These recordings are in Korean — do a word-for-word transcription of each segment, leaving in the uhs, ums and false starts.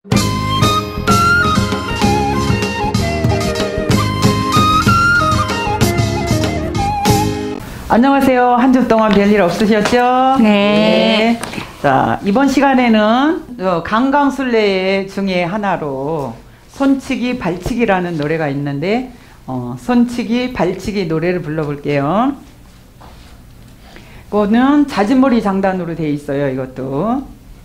안녕하세요. 한 주 동안 별일 없으셨죠? 네. 네. 자, 이번 시간에는 강강술래 중에 하나로 손치기 발치기라는 노래가 있는데 어, 손치기 발치기 노래를 불러볼게요. 이거는 자진몰이 장단으로 되어 있어요. 이것도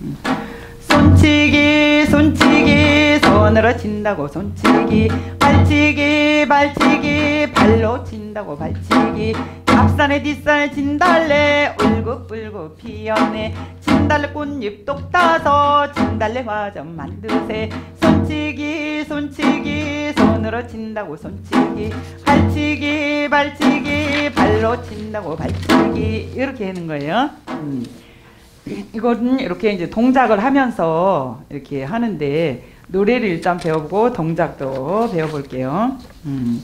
손치기 손치기 손으로 친다고 손치기 발치기 발치기 발로 친다고 발치기 앞산에 뒷산에 진달래 울긋불긋 피어네 진달래 꽃잎 똑 따서 진달래 화전 만드세 손치기 손치기 손으로 친다고 손치기 발치기 발치기 발로 친다고 발치기 이렇게 하는 거예요. 음. 이거는 이렇게 이제 동작을 하면서 이렇게 하는데 노래를 일단 배워보고 동작도 배워볼게요. 음.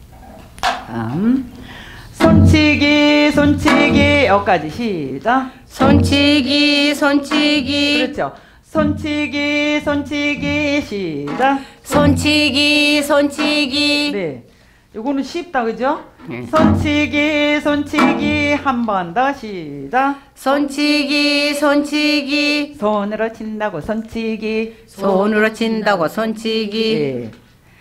다음 손치기 손치기 여기까지 시작. 손치기 손치기 그렇죠. 손치기 손치기 시작. 손치기 손치기 네, 요거는 쉽다 그죠? 네. 손치기 손치기 한 번 더 시작. 손치기 손치기 손으로 친다고 손치기 손으로 친다고 손치기 네.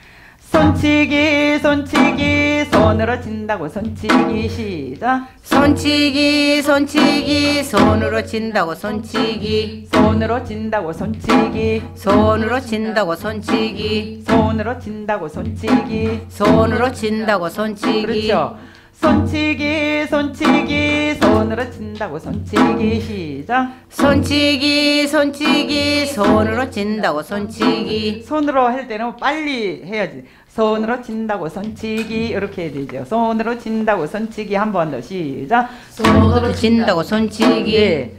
손치기 손치기 손으로 친다고 손치기 시작. 손치기 손치기 손으로 친다고 손치기 손으로 친다고 손치기 손으로 친다고 손치기 손으로 친다고 손치기 손으로 친다고 손치기 그렇죠. 손치기 손치기 손으로 친다고 손치기 시작. 손치기 손치기 손으로 친다고 손치기 손으로 할 때는 빨리 해야지. 손으로 친다고 손치기 이렇게 해야 되죠. 손으로 친다고 손치기 한 번 더 시작. 손으로 친다고 손치기 네.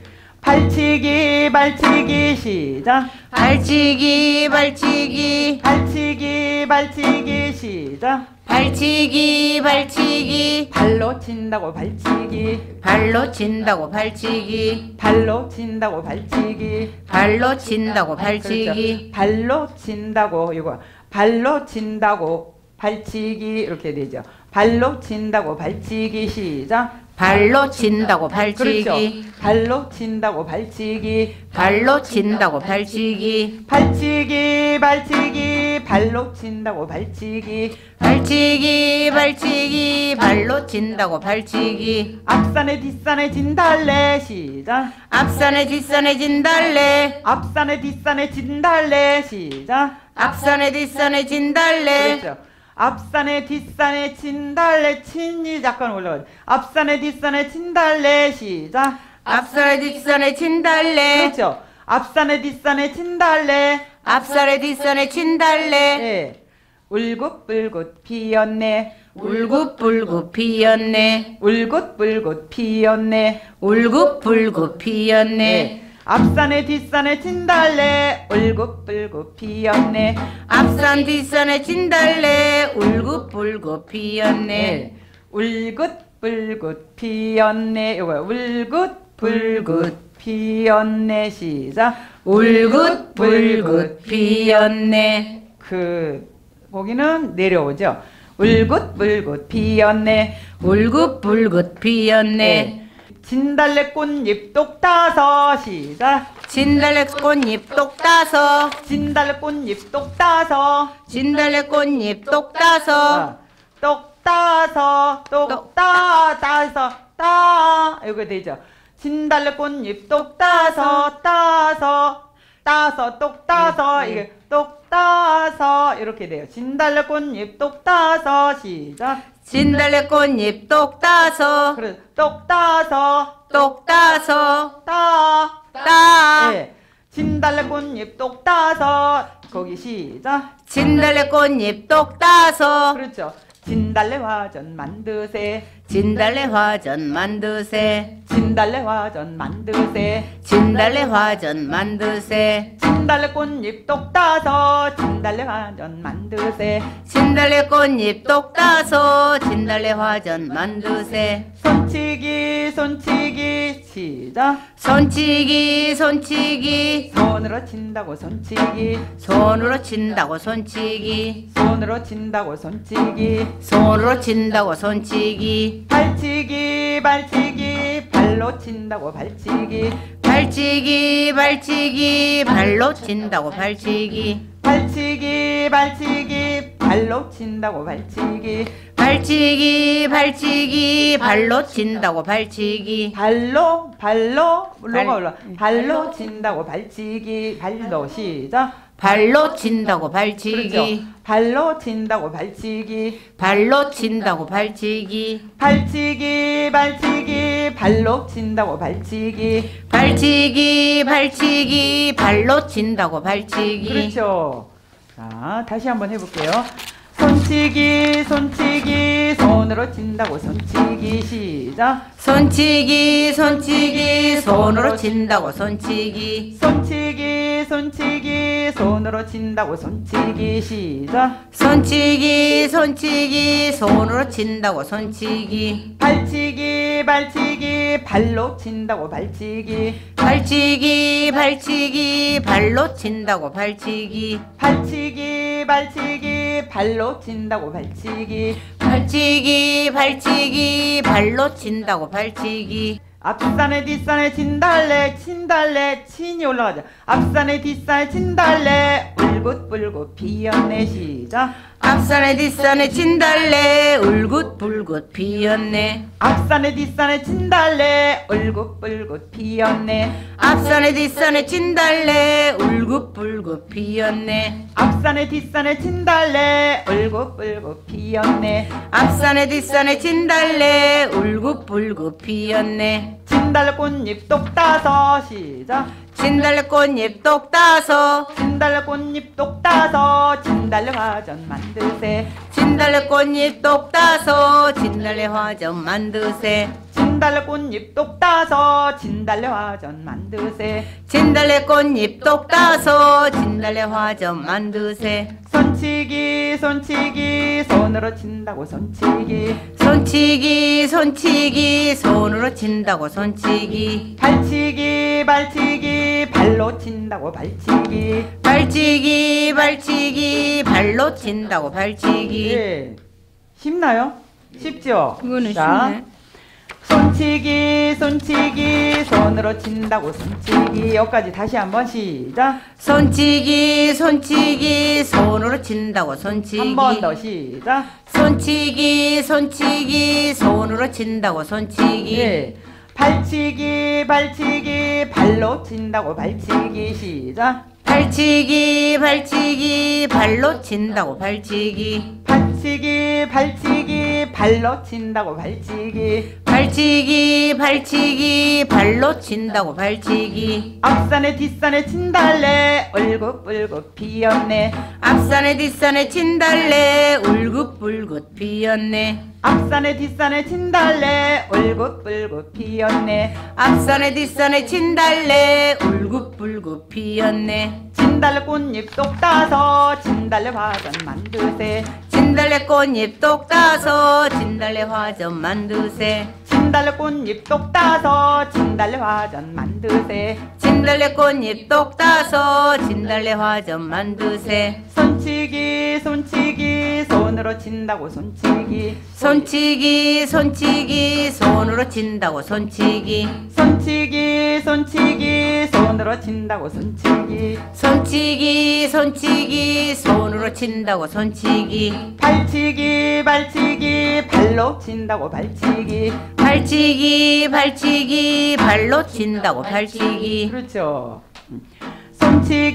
발치기 발치기 시작. 발치기 발치기 발치기 발치기 시작. 발치기 발치기 발로 친다고 발치기 발로 친다고 발치기 발로 친다고 발치기 발로 친다고 발치기 그렇죠. 발로 친다고 이거 발로 친다고 발치기 이렇게 되죠. 발로 친다고 발치기 시작. 발로 친다고 발치기 그렇죠. 발로 친다고 발치기 발로 친다고 발치기 발치기 발치기 발로 친다고 발치기 발치기 발치기 발로 친다고 발치기 앞산에 뒷산에 진달래 시작. 앞산에 뒷산에 진달래 앞산에 뒷산에 진달래 시작. 앞산에 뒷산에 진달래 그렇죠. 앞산에 뒷산에 진달래 친이 잠깐 올라가죠. 앞산에 뒷산에 진달래 시작. 앞산에 뒷산에 진달래 그렇죠. 앞산에 뒷산에 진달래 앞산에 뒷산에 진달래 네. 울긋불긋 피었네 울긋불긋 피었네 울긋불긋 피었네 울긋불긋 피었네 네. 앞산에 뒷산에 진달래 울긋불긋 피었네 앞산 뒷산에 진달래 울긋불긋 피었네 네. 울긋불긋 피었네 이거야. 울긋불긋 피었네 시작. 울긋불긋 피었네 그 거기는 내려오죠. 울긋불긋 피었네 울긋불긋 피었네 네. 진달래 꽃잎 똑 따서 시작. 진달래 꽃잎 똑 따서 진달래 꽃잎 똑 따서 진달래 꽃잎 똑 따서 어, 똑 따서 똑 똑. 따 따서 따 이거 되죠. 진달래 꽃잎 똑 따서 따서 따서 똑 따서 네, 네. 이게 똑 따서 이렇게 돼요. 진달래 꽃잎 똑 따서 시작. 진달래 꽃잎 똑 따서 그래 똑 따서 똑 따서 따 따 예. 진달래 꽃잎 똑 따서 거기 시작. 진달래 꽃잎 똑 따서 그렇죠. 진달래 화전 만드세 진달래 화전 만드세 진달래 화전 만드세 진달래 화전 만드세 진달래 꽃잎 똑 따서 진달래 화전 만드세 진달래 꽃잎 똑 따서 진달래 화전 만드세 손치기 손치기 시작 손치기 손치기 손으로 친다고 손치기 손으로 친다고 손치기 손으로 친다고 손치기 손으로 친다고 손치기 발치기 발치기 발로 친다고 발치기 발치기 발치기 발로 친다고 발치기 발치기 발치기 발로 친다고 발치기 발치기 발치기 발로 친다고 발치기 발로 발로 발- 로가 올라 발로 친다고 발치기 발로 시작 발로 친다고 발치기 그렇죠. 발로 친다고 발치기 발로 친다고 발치기 발치기 발치기 발로 친다고 발치기 발치기 발치기 발로 친다고 발치기 그렇죠. 자 다시 한번 해볼게요. 손치기 손치기 손으로 친다고 손치기 시작 손치기 손치기 손으로 친다고 손치기 손치기 손치기 손으로 친다고 손치기 시작 손치기 손치기 손으로 친다고 손치기 발치기 발치기 발로 친다고 발치기 발치기 발치기 발로 친다고 발치기 발치기 발치기 발로 친다고 발치기 발치기 발치기 발로 친다고 발치기 앞산에 뒷산에 진달래 친달래 친이 올라가자 앞산에 뒷산에 진달래 울긋불긋 피었네 시작 앞산에 뒷산에 진달래 울긋불긋 피었네 앞산에 뒷산에 진달래 울긋불긋 피었네 앞산에 뒷산에 진달래 울긋불긋 피었네 앞산에 뒷산에 진달래 울긋불긋 피었네 앞산에 뒷산에 진달래 울긋불긋 피었네 진달래 꽃잎 똑 따서 시작 진달래 꽃잎 똑 따서 진달래 꽃잎 똑 따서 진달래 화전 만드세 진달래 꽃잎 똑 따서 진달래 화전 만드세 진달래 꽃잎 똑 따서 진달래 화전 만드세 진달래 꽃잎 똑 따서 진달래 화전 만드세 손치기 손치기 손으로 친다고 손치기 손치기 손치기 손으로 친다고 손치기 발치기 발치기 발로 친다고 발치기 발치기 발치기 발로 친다고 발치기 예 쉽나요? 쉽죠? 이거는 자, 쉽네 손치기 손치기 손으로 친다고 손치기 여기까지 다시 한번 시작 손치기 손치기 손으로 친다고 손치기 한 번 더 시작 손치기 손치기 손으로 친다고 손치기 예 발치기 발치기 발로 친다고 발치기 시작 발치기 발치기 발로 친다고 발치기 발치기 발치기 발로 친다고 발치기 발치기 발치기 발로 친다고 발치기 앞산에 뒷산에 진달래 울긋불긋 피었네 앞산에 뒷산에 진달래 울긋불긋 피었네 앞산에 뒷산에 진달래 울긋불긋 피었네 앞산에 뒷산에 진달래 울긋불긋 피었네 진달래 꽃잎 똑 따서 진달래 화전 만드세 진달래 꽃잎 똑 따서 진달래 화전 만드세 진달래 꽃잎 똑 따서 진달래 화전 만드세 진달래 꽃잎 똑 따서 진달래 화전 만드세 손치기 손치기 손으로 친다고 손치기 손치기 손치기 손으로 친다고 손치기 손치기 손치기 손으로 친다고 손치기 손치기 손치기 손으로 친다고 손치기 발치기 발치기 발로 친다고 발치기 발치기 발치기 발로 친다고 발치기 그렇죠 손치기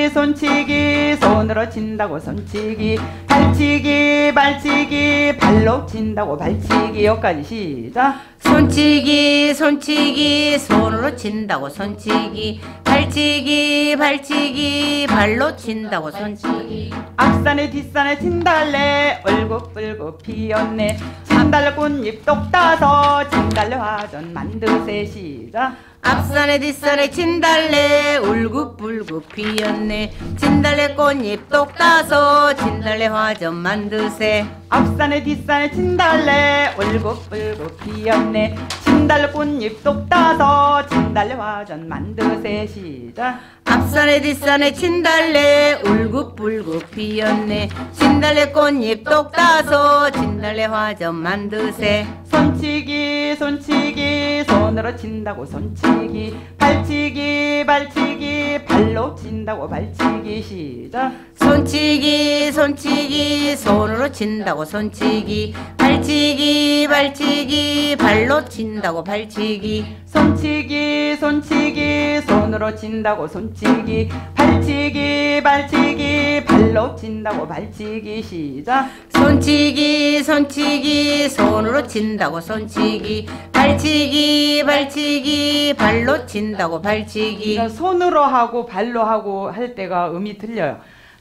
손치기 손치기 손으로 친다고 손치기 발치기 발치기 발로 친다고 발치기 여기까지 시작. 손치기 손치기 손으로 친다고 손치기 발치기 발치기 발로 친다고 손치기 앞산에 뒷산에 진달래 얼굴불고 피었네 진달래 꽃잎 똑 따서 진달래 화전 만드세 시작. 앞산에 뒷산에 진달래 울긋불긋 피었네 진달래 꽃잎 똑 따서 진달래 화전 만드세 앞산에 뒷산에 진달래 울긋불긋 피었네 진달래 꽃잎 똑 따서 진달래 화전 만드세 시작. 앞산에 뒷산에 진달래 울긋불긋 피었네 진달래 꽃잎 똑 따서 진달래 화전 만드세 손치기 손치기 손으로 친다고 손치기 발치기 발치기 발로 친다고 발치기 시작. 손치기 손치기 손으로 친다고 손치기 발치기 발치기 발로 친다고 발치기 손치기 손치기 손으로 친다고 손치기 발치기 발치기 발로 친다고 발치기 시작. 손치기 손치기 손으로 친다고 손치기 발치기 발치기 발로 친다고 발치기 손으로 하고 발로 하고 할 때가 음이 틀려요.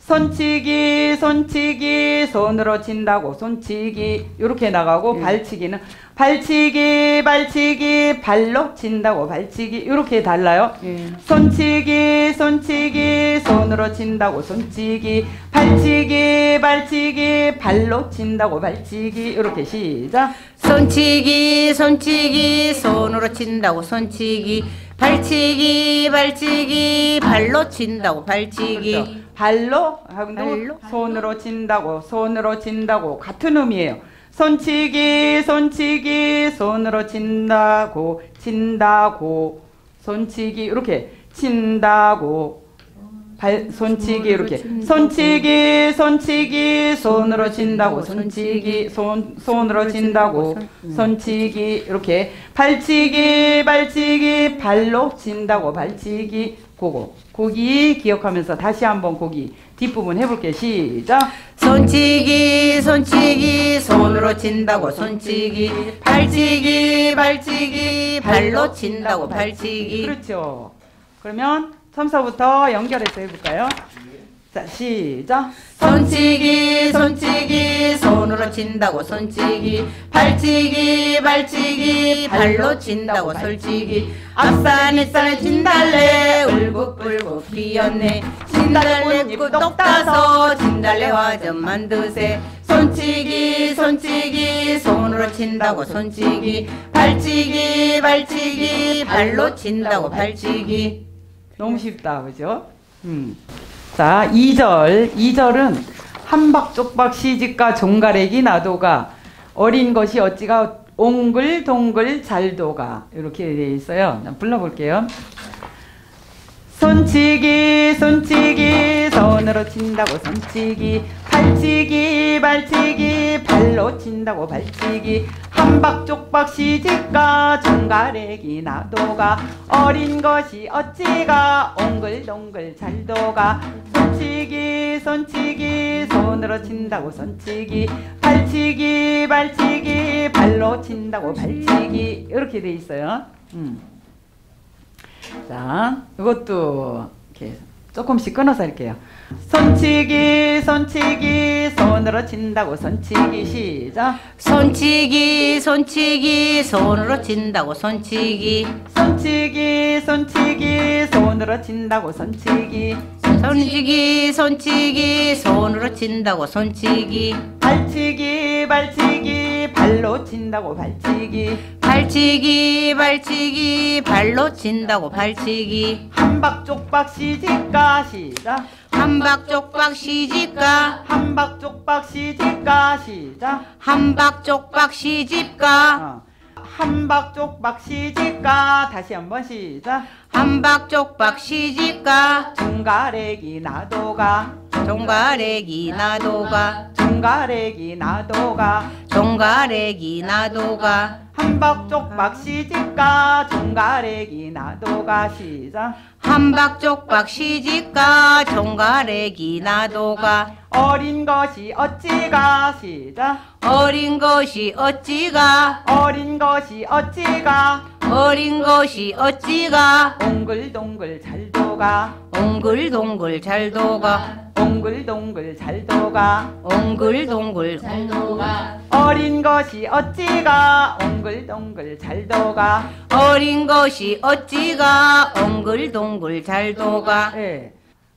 손치기 손치기 손으로 친다고 손치기 이렇게 나가고 음. 발치기는 발치기 발치기 발로 친다고 발치기 이렇게 달라요. 음. 손치기 손치기 손으로 친다고 손치기 발치기 발치기 발로 친다고 발치기 이렇게 시작. 손치기 손치기 손으로 친다고 손치기 발치기 발치기 발로 친다고 발치기 그렇죠. 발로 하고 발로? 손으로 친다고 손으로 친다고 같은 의미예요. 손치기 손치기 손으로 친다고 친다고 손치기 이렇게 친다고 발 손치기 이렇게 손치기 손치기 손으로 친다고 손치기 손 손으로 친다고 손치기 이렇게 발치기 발치기 발로 친다고 발치기 고거 고기 기억하면서 다시 한번 고기 뒷부분 해볼게. 시작. 손치기 손치기 손으로 친다고 손치기 발치기 발치기 발로 친다고 발치기 그렇죠. 그러면 첨서부터 연결해서 해볼까요? 자, 시작. 손치기 손치기 손으로 친다고 손치기 발치기 발치기 발로 친다고 솔치기 앞산 윗산에 진달래 울긋불긋 피었네 진달래 꽃 똑 따서 진달래 화전 만드세 손치기 손치기 손으로 친다고 손치기 발치기 발치기 발로 친다고 발치기 너무 쉽다, 그죠? 음. 자, 이 절. 이 절은 한박쪽박 시집가 종가래기 나도가 어린 것이 어찌가 옹글동글 잘도가 이렇게 되어 있어요. 불러볼게요. 손치기 손치기 손으로 친다고 손치기 발치기 발치기 발로 친다고 발치기 한박쪽박 시집가 종가래기 나도가 어린 것이 어찌가 옹글동글 잘도가 손치기 손치기 손으로 친다고 손치기 발치기 발치기 발로 친다고 발치기 이렇게 돼 있어요. 음. 자, 이것도 이렇게 조금씩 끊어서 할게요. 손치기 손치기 손으로 친다고 손치기 시작. 손치기 손치기 손으로 친다고 손치기 손치기 손치기 손으로 친다고 손치기 손치기 손치기 손으로 친다고 손치기 발치기 발치기 발로 친다고 발치기 발치기 발치기 발로 친다고 발치기 한박쪽박 시집가 시작. 한박쪽박 시집가 한박쪽박 시집가 시작. 한박쪽박 시집가 어. 한박쪽박 시집가 다시 한번 시작. 한박쪽박 시집가 종가래기 나도가 종가래기 나도가 종가래기 나도가 종가래기 나도가 한박쪽박 시집가 종가래기 나도가 시작 한박쪽박 시집가 종가래기 나도가 어린 것이 어찌가 시작 어린 것이 어찌가 어린 것이 어찌가 어린 것이 어찌가 옹글동글 잘도가 옹글동글 잘도가 옹글동글 잘도가 옹글동글 잘도가 어린 것이 어찌가 옹글동글 잘도가 어린 것이 어찌가 옹글동글 잘도가 예.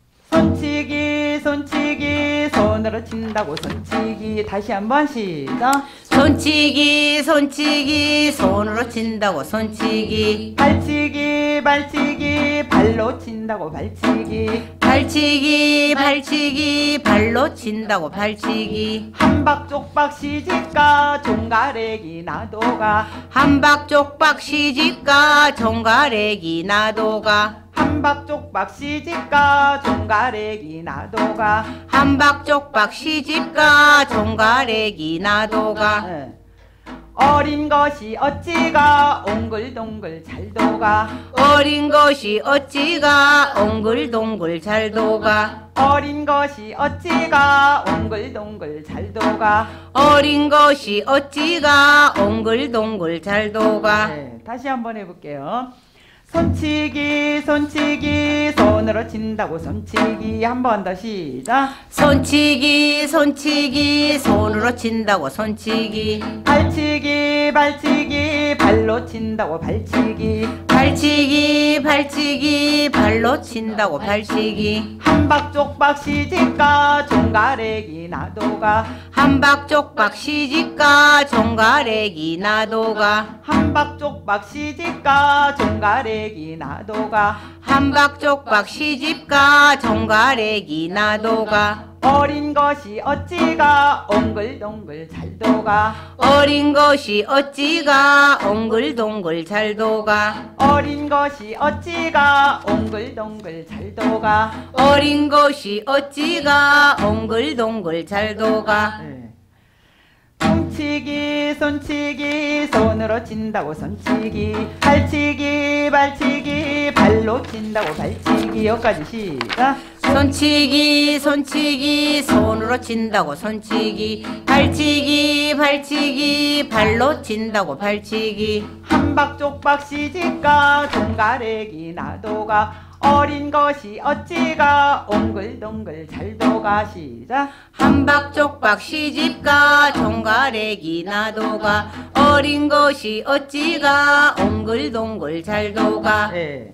손치기 손치기 손으로 친다고 손치기 다시 한번 시작 손치기 손치기 손으로 친다고 손치기 발치기 발치기 발로 친다고 발치기 발치기 발치기 발로 친다고 발치기 한박쪽박 시집가 종가래기 나도가 한박쪽박 시집가 종가래기 나도가 한박쪽박 시집가 종가래기 나도가 한박쪽박 시집가 종가래기 나도가 예. 어린 것이 어찌가 옹글동글 잘도가 어린 것이 어찌가 옹글동글 잘도가 어린 것이 어찌가 옹글동글 잘도가 어린 것이 어찌가 옹글동글 잘도가 네, 다시 한번 해볼게요. 손치기 손치기 손으로 친다고 손치기 한 번 더 시작 손치기 손치기 손으로 친다고 손치기 발치기 발치기 발로 친다고 발치기 발치기 발치기 발로 친다고 발치기 한박쪽박 시집가 종가래기 나도가 한박쪽박 시집가 종가래기 나도가 한박쪽박 시집가 종가래기 나도가 한박쪽박 시집가 종가래기 나도가 어린 것이 어찌가 옹글동글 잘도가 어린 것이 어찌가 옹글동글 잘도가 어린 것이 어찌가 옹글동글 잘도가 어린 것이 어찌가 옹글동글 잘도가 네. 손치기 손치기 손으로 친다고 손치기 발치기 발치기 발로 친다고 발치기 여기까지 시작 손치기 손치기 손으로 친다고 손치기 발치기 발치기 발로 친다고 발치기 한박쪽박 시집가 종가래기 나도가 어린 것이 어찌가 옹글동글 잘도가 시작 한박쪽박 시집가 종가래기 나도가 어린 것이 어찌가 옹글동글 잘도가 네.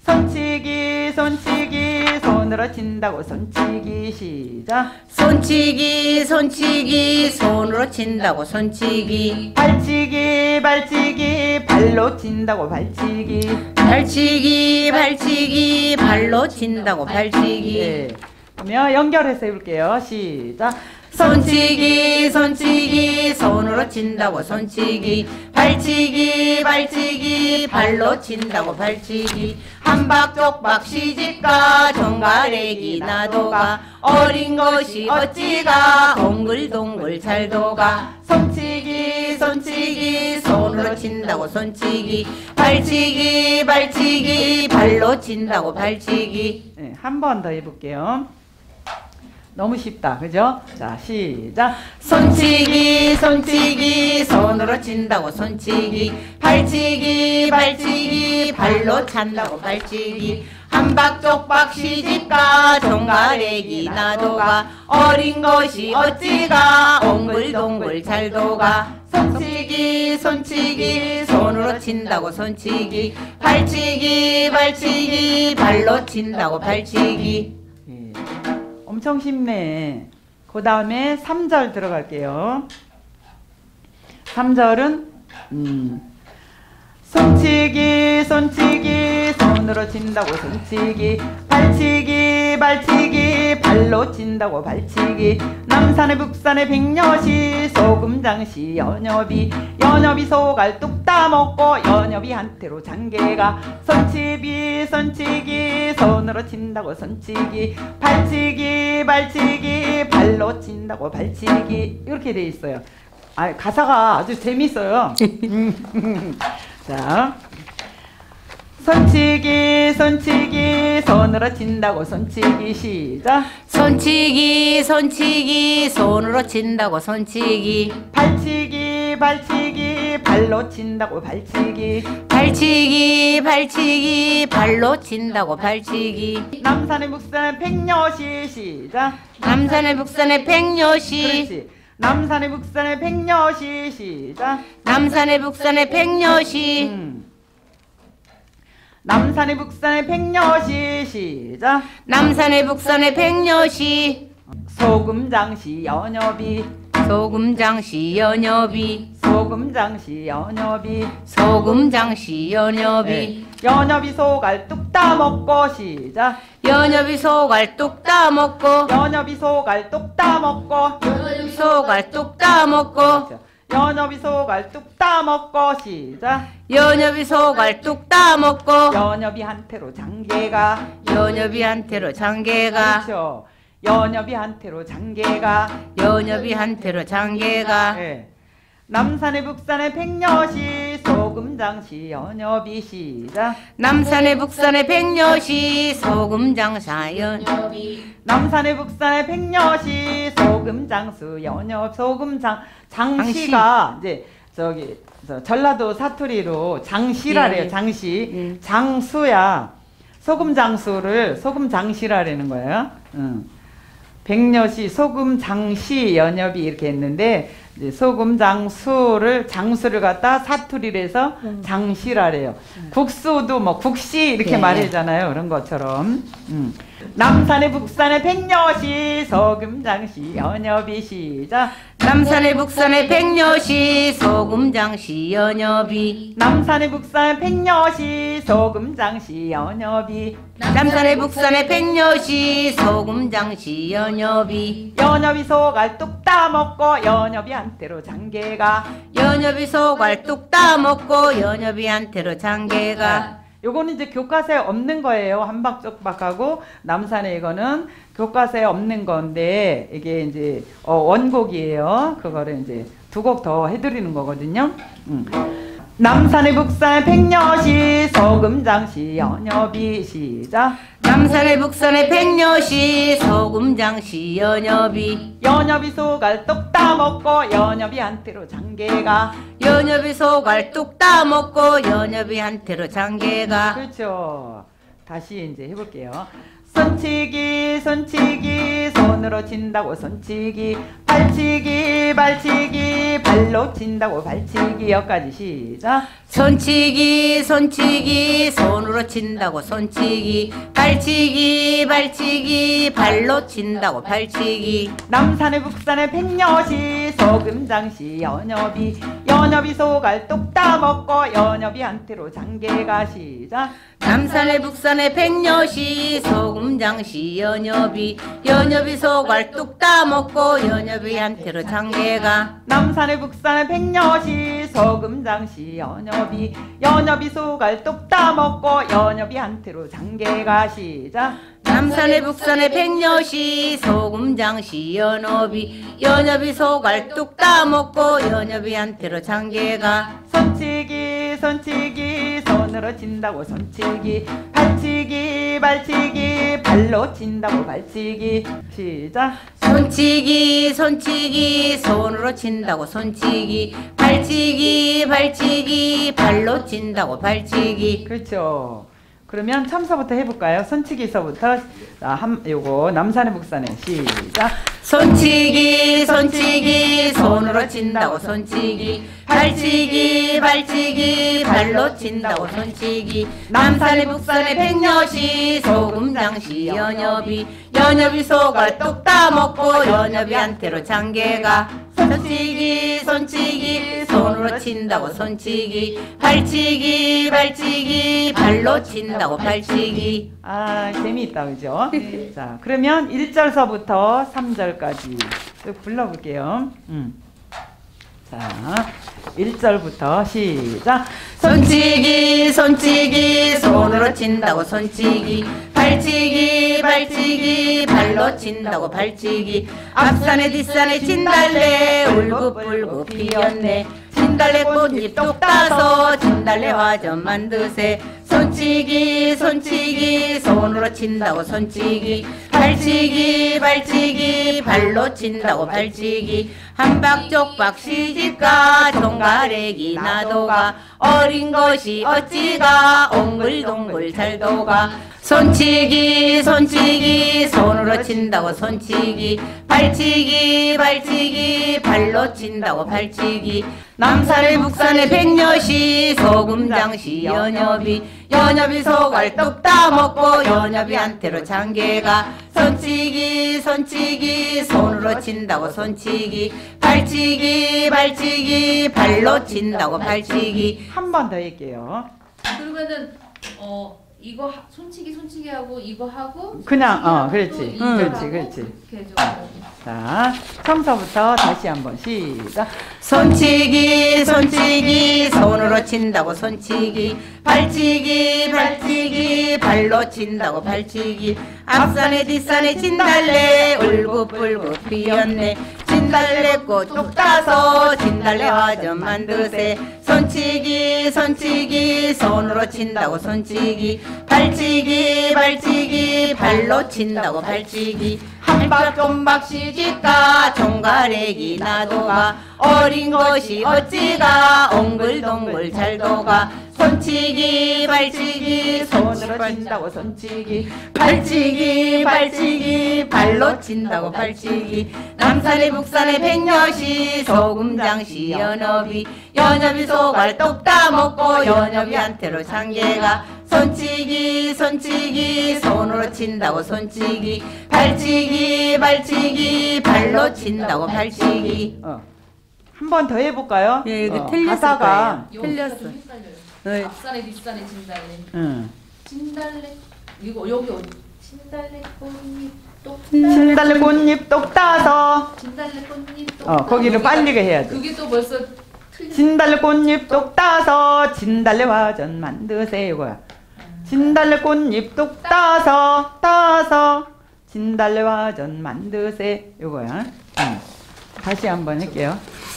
손치기 손치기 손으로 친다고 손치기 시작 손치기 손치기 손으로 친다고 손치기 발치기 발치기 발로 친다고 발치기 발치기 발치기 발로 친다고 발치기 네. 그러면 연결해서 해볼게요. 시작 손치기 손치기 손으로 친다고 손치기 발치기 발치기 발로 친다고 발치기 한박쪽박 시집가 종가래기 나도가 어린 것이 어찌가 동글동글 잘도가 손치기 손치기 손으로 친다고 손치기 발치기 발치기 발로 친다고 발치기 네, 한 번 더 해볼게요. 너무 쉽다. 그죠? 자, 시작. 손치기 손치기 손으로 친다고 손치기 발치기 발치기 발로 찬다고 발치기 한박쪽박 시집가 종가래기 나도가 어린 것이 어찌가 옹글동글 잘도가 손치기 손치기 손으로 친다고 손치기 발치기 발치기 발로 친다고 발치기 예. 엄청 쉽네. 그 다음에 삼 절 들어갈게요. 삼 절은 음, 손치기 손치기 손으로 친다고 손치기 발치기 발치기 발로 친다고 발치기 남산의 북산의 백녀시 소금장시 연엽이 연엽이 소갈 뚝 따먹고 연엽이 한테로 장계가 손치기 손치기 손으로 친다고 손치기 발치기 발치기 발로 발로 친다고 발치기 이렇게 돼 있어요. 아, 가사가 아주 재밌어요. 자, 손치기 손치기 손으로 친다고 손치기 시작. 손치기 손치기 손으로 친다고 손치기. 발치기 발치기 발로 친다고 발치기. 발치기 발치기 발로 친다고 발치기. 남산의 북산의 백녀시 시작. 남산의 북산의 백녀시. 그렇지. 남산의 북산의 백녀시 시작. 남산의 북산의 백녀시. 음. 남산의 북산의 백녀시 시작. 남산의 북산의 백녀시. 소금장시 연엽이. 소금장시 연엽이. 소금장시 연엽이. 소금장시 연엽이. 네. 연엽이 소갈 뚝 따먹고 시작. 연엽이 소갈 뚝 따먹고. 연엽이 소갈 뚝 따먹고. 연엽이 소갈 뚝 따먹고. 연엽이 소갈 뚝 따먹고 시작. 연엽이 소갈 뚝 따먹고. 연엽이 한테로 장개가. 연엽이 한테로 장개가. 그렇죠. 연엽이 한테로 장개가. 연엽이 한테로 장개가. 네. 남산의 북산의 백녀시 소금장시 연엽이 시작. 남산의 북산의 백녀시 소금장사 연엽이. 남산의 북산의 백녀시 소금장수 연엽 소금장 장시가 이제 저기 저 전라도 사투리로 장시라래요. 예. 장시. 예. 장수야. 소금장수를 소금장시라라는 거예요. 응. 백녀시 소금장시 연엽이 이렇게 했는데 이제 소금장수를 장수를 갖다 사투리를 해서 음. 장시라래요. 음. 국수도 뭐 국시 이렇게 예, 말하잖아요. 그런 것처럼. 음. 남산의 북산의 백녀시 소금장시 연엽이 시작. 남산의 북산의 백녀시 소금장시 연엽이. 남산의 북산의 백녀시 소금장시 연엽이. 남산의 북산의 백녀시 소금장시 연엽이. 연엽이 소갈 뚝 따먹고 연엽이 한테로 장개가. 연엽이 소갈 뚝 따먹고 연엽이 한테로 장개가. 요거는 이제 교과서에 없는 거예요. 한박쪽박하고 남산의 이거는 교과서에 없는 건데 이게 이제 어, 원곡이에요. 그거를 이제 두 곡 더 해드리는 거거든요. 음. 남산의 북산의 백녀시 소금장시 연엽이 시작. 남산의 북산의 백녀시 소금장시 연엽이. 연엽이 소갈 뚝 따먹고 연엽이 한테로 장개가. 연엽이 소갈 뚝 따먹고 연엽이 한테로 장개가. 그렇죠. 다시 이제 해볼게요. 손치기 손치기 손으로 친다고 손치기. 발치기 발치기 발로 친다고 발치기. 여기까지 시작. 손치기 손치기 손으로 친다고 손치기. 발치기 발치기 발로 친다고 발치기. 남산의 북산의 백녀시 소금장시 연엽이. 연엽이 소갈 뚝 따먹고 연엽이 한테로 장개가 시작. 남산의 북산의 백녀시 소금장시 연엽이. 연엽이 소갈 뚝 따먹고 연엽이 한테로 장개가. 남산의 북산의 백녀시 소금장시 연엽이. 연엽이 소갈 뚝 따먹고 연엽이 한테로 장개가 시작. 남산의 북산의 백녀시 소금장시 연엽이. 연엽이 소갈 뚝 따먹고 연엽이 한테로 장개가. 손치기 손치기 손으로 친다고 손치기. 발치기 발치기 발로 친다고 발치기. 시작. 손치기 손치기 손으로 친다고 손치기. 발치기 발치기 발로 친다고 발치기. 그렇죠. 그러면 첨서부터 해볼까요? 손치기서부터. 자, 한 요거 남산의 북산의 시작. 손치기 손치기 손으로 친다고 손치기. 발치기 발치기 발로 친다고 손치기. 남산의 북산의 백녀시 소금장시 연엽이. 연엽이 소갈 뚝 따먹고 연엽이 한테로 장개가. 손치기 손치기 손으로 친다고 손치기. 발치기 발치기 발로 친다고 발치기. 아, 재미있다, 그죠? 자, 그러면 일 절서부터 삼 절까지 쭉 불러볼게요. 음. 자, 일 절부터 시작. 손치기 손치기 손으로 친다고 손치기. 발치기 발치기 발로 친다고 발치기 앞산에 뒷산에 진달래 울긋불긋 피었네 진달래 꽃잎 똑 따서 진달래 화전 만드세 손치기 손치기 손으로 친다고 손치기 발치기 발치기 발로 친다고 발치기 한박쪽박 시집가 종가래기 나도가 어린 것이 어찌가 옹글동글 잘도가 손치기 손치기 손으로 친다고 손치기 발치기 발치기 발로 친다고 발치기 남산에 북산에 백녀시 소금장시 연엽이 연엽이 소갈 떡 따먹고 연엽이한테로 장계가 손치기 손치기 손으로 친다고 손치기 발치기 발치기 발로 친다고 발치기 한 번 더 할게요. 그러면은 어 이거 하, 손치기 손치기 하고 이거 하고 그냥, 어, 하고 그렇지. 또 이거 응, 하고 그렇지, 그렇지. 그렇게 해줘. 자, 처음서부터 다시 한번 시작. 손치기 손치기 손으로 친다고 손치기 발치기 발치기 발로 친다고 발치기 앞산에 뒷산에 진달래 울긋불긋 피었네 진달래꽃 뚝 따서 진달래 화전 만드세 손치기 손치기 손으로 친다고 손치기 발치기 발치기 발로 친다고 발치기 한박좀박 시집가 종가래기 나도가 어린 것이 어찌가 옹글동글 잘도가 손치기 발치기 손으로 친다고 손치기 발치기 발치기 발로 친다고 발치기 남산에 북산에 백녀시 소금장시 연엽이 연엽이 소갈 떡 따먹고 연엽이한테로 장계가 손치기 손치기 손으로 친다고 손치기 발치기 발치기 발로 친다고 발치기 어. 한 번 더 해볼까요? 예, 이거 어, 틀렸을 가사가, 이거 틀렸어. 좀 헷갈려요. 네. 앞산에 뒷산에 진달래 응. 진달래 이거 여기 어디 진달래 꽃잎 똑 진달래 꽃잎 똑 따서, 진달래 꽃잎 똑 어, 거기를 여기가- 빨리 해야 돼. 그게 또 벌써 틀린 진달래 꽃잎 똑 따서, 진달래 화전 만드세요. 이거야. 진달래 꽃잎 똑 따서, 따서, 진달래 화전 만드세. 이거야. 응. 다시 한번 할게요.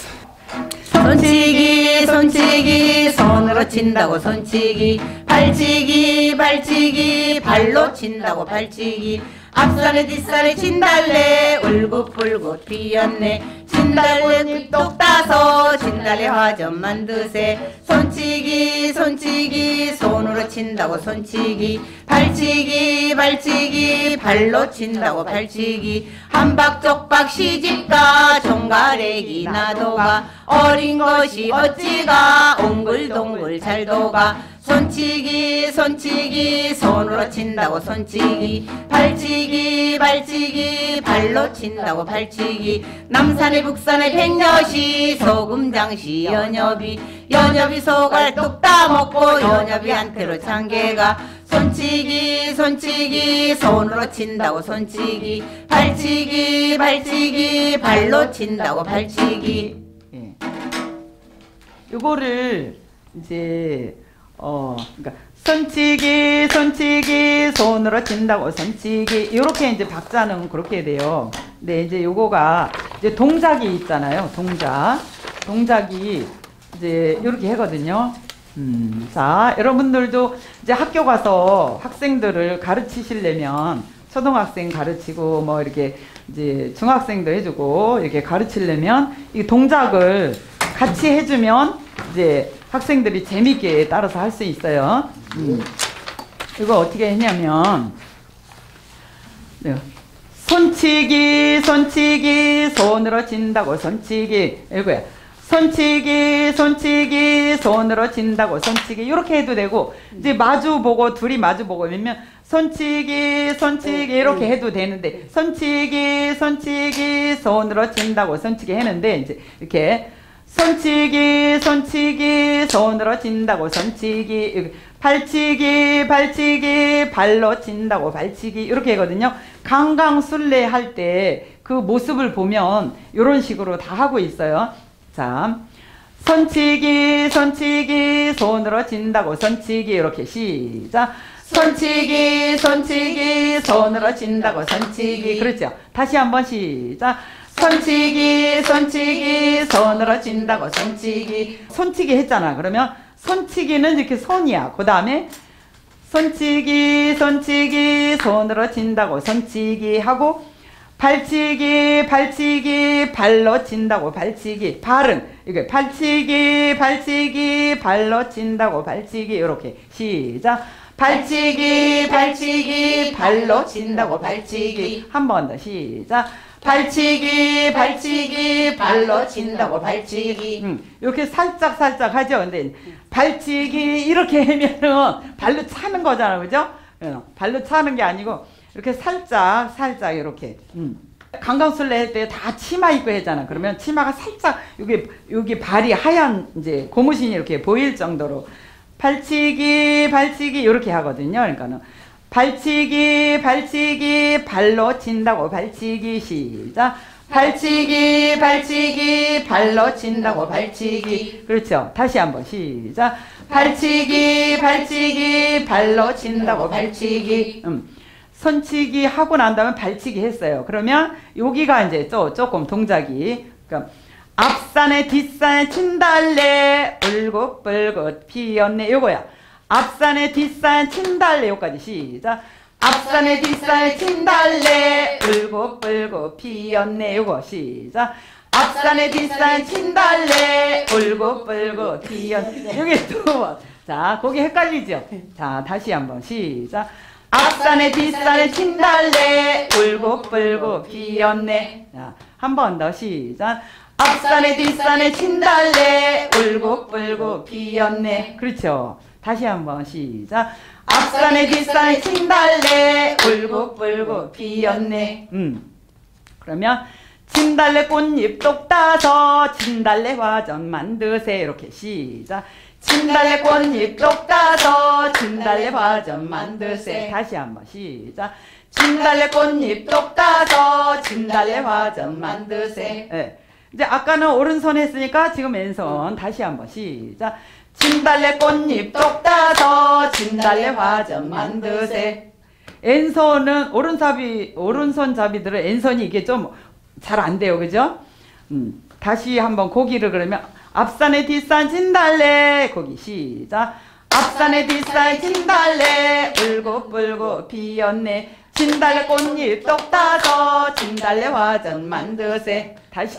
손치기 손치기 손으로 친다고 손치기 발치기 발치기 발로 친다고 발치기 앞산에 뒷산에 진달래 울긋불긋 피었네 진달래꽃 똑 따서 진달래 화전 만드세 손치기 손치기 손으로 친다고 손치기 발치기 발치기 발로 친다고 발치기 한박쪽박 시집가 종가래기 나도가 어린 것이 어찌가 옹글동글 잘도가 손치기 손치기 손으로 친다고 손치기 발치기 발치기 발로 친다고 발치기 남산에 북산에 백녀시 소금장시 연엽이 연엽이 소갈 떡 따먹고 연엽이한테로 장계가 손치기 손치기 손으로 친다고 손치기 발치기 발치기 발로 친다고 발치기 예. 이거를 이제 어 그러니까 손치기 손치기 손으로 친다고 손치기 이렇게 이제 박자는 그렇게 돼요. 근데 이제 요거가 이제 동작이 있잖아요. 동작 동작이 이제 이렇게 하거든요. 음, 자 여러분들도 이제 학교 가서 학생들을 가르치시려면 초등학생 가르치고 뭐 이렇게 이제 중학생도 해주고 이렇게 가르치려면 이 동작을 같이 해주면 이제 학생들이 재밌게 따라서 할 수 있어요. 음. 이거 어떻게 했냐면 네. 손치기 손치기 손으로 친다고 손치기 이거야. 손치기 손치기 손으로 친다고 손치기 이렇게 해도 되고 이제 마주 보고 둘이 마주 보고 이러면 손치기 손치기 이렇게 해도 되는데 손치기 손치기 손으로 친다고 손치기 했는데 이제 이렇게 손치기 손치기 손으로 친다고 손치기 발치기 발치기 발로 친다고 발치기 이렇게 하거든요. 강강술래 할 때 그 모습을 보면 이런 식으로 다 하고 있어요. 자, 손치기 손치기 손으로 친다고 손치기 이렇게 시작. 손치기 손치기 손으로 친다고 손치기. 그렇죠. 다시 한번 시작. 손치기 손치기 손으로 친다고 손치기. 손치기 했잖아. 그러면 손치기는 이렇게 손이야. 그 다음에 손치기 손치기 손으로 친다고 손치기 하고, 발치기 발치기 발로 친다고 발치기. 발은 이게 발치기 발치기 발로 친다고 발치기. 이렇게 시작. 발치기 발치기 발로 친다고 발치기. 한 번 더 시작. 발치기 발치기 발로 친다고 발치기. 음, 이렇게 살짝 살짝 하죠. 근데 발치기 이렇게 하면은 발로 차는 거잖아, 그죠? 발로 차는 게 아니고 이렇게 살짝 살짝 이렇게. 음. 강강술래 할 때 다 치마 입고 했잖아. 그러면 치마가 살짝 여기 여기 발이 하얀 이제 고무신이 이렇게 보일 정도로 발치기 발치기 이렇게 하거든요. 그러니까는 발치기 발치기 발로 친다고 발치기. 시작. 발치기 발치기 발로 친다고 발치기. 그렇죠. 다시 한번 시작. 발치기 발치기 발로 친다고 발치기. 음. 손치기 하고 난 다음에 발치기 했어요. 그러면 여기가 이제 또 조금 동작이, 그러니까 앞산에 뒷산에 친달래 울긋불긋 피었네 요거야. 앞산에 뒷산에 친달래 요까지 시작. 앞산에 뒷산에 친달래 울긋불긋 피었네 요거 시작. 앞산에 뒷산에 친달래 울긋불긋 피었네. 여기 두 번. 자, 거기 헷갈리죠? 자, 다시 한번 시작. 앞산에 뒷산에 친달래 울긋불긋 피었네. 자, 한 번 더 시작. 앞산에 뒷산에 친달래 울긋불긋 피었네. 그렇죠. 다시 한번 시작. 앞산에 뒷산에 친달래 울긋불긋 피었네. 음. 그러면 진달래 꽃잎 똑 따서 진달래 화전 만드세. 이렇게 시작. 진달래 꽃잎 똑 따서 진달래 화전 만드세. 다시 한번 시작. 진달래 꽃잎 똑 따서 진달래 화전 만드세. 네. 이제 아까는 오른손 했으니까 지금 왼손 다시 한번 시작. 진달래 꽃잎 똑 따서 진달래 화전 만드세. 왼손은 오른잡이 오른손 잡이들은 왼손이 이게 좀 잘 안 돼요, 그죠? 음, 다시 한번 고기를 그러면 앞산에 뒷산 진달래 거기 시작. 앞산에 뒷산 진달래 울긋불긋 피었네. 진달래 꽃잎 똑 따서 진달래 화전 만드세. 다시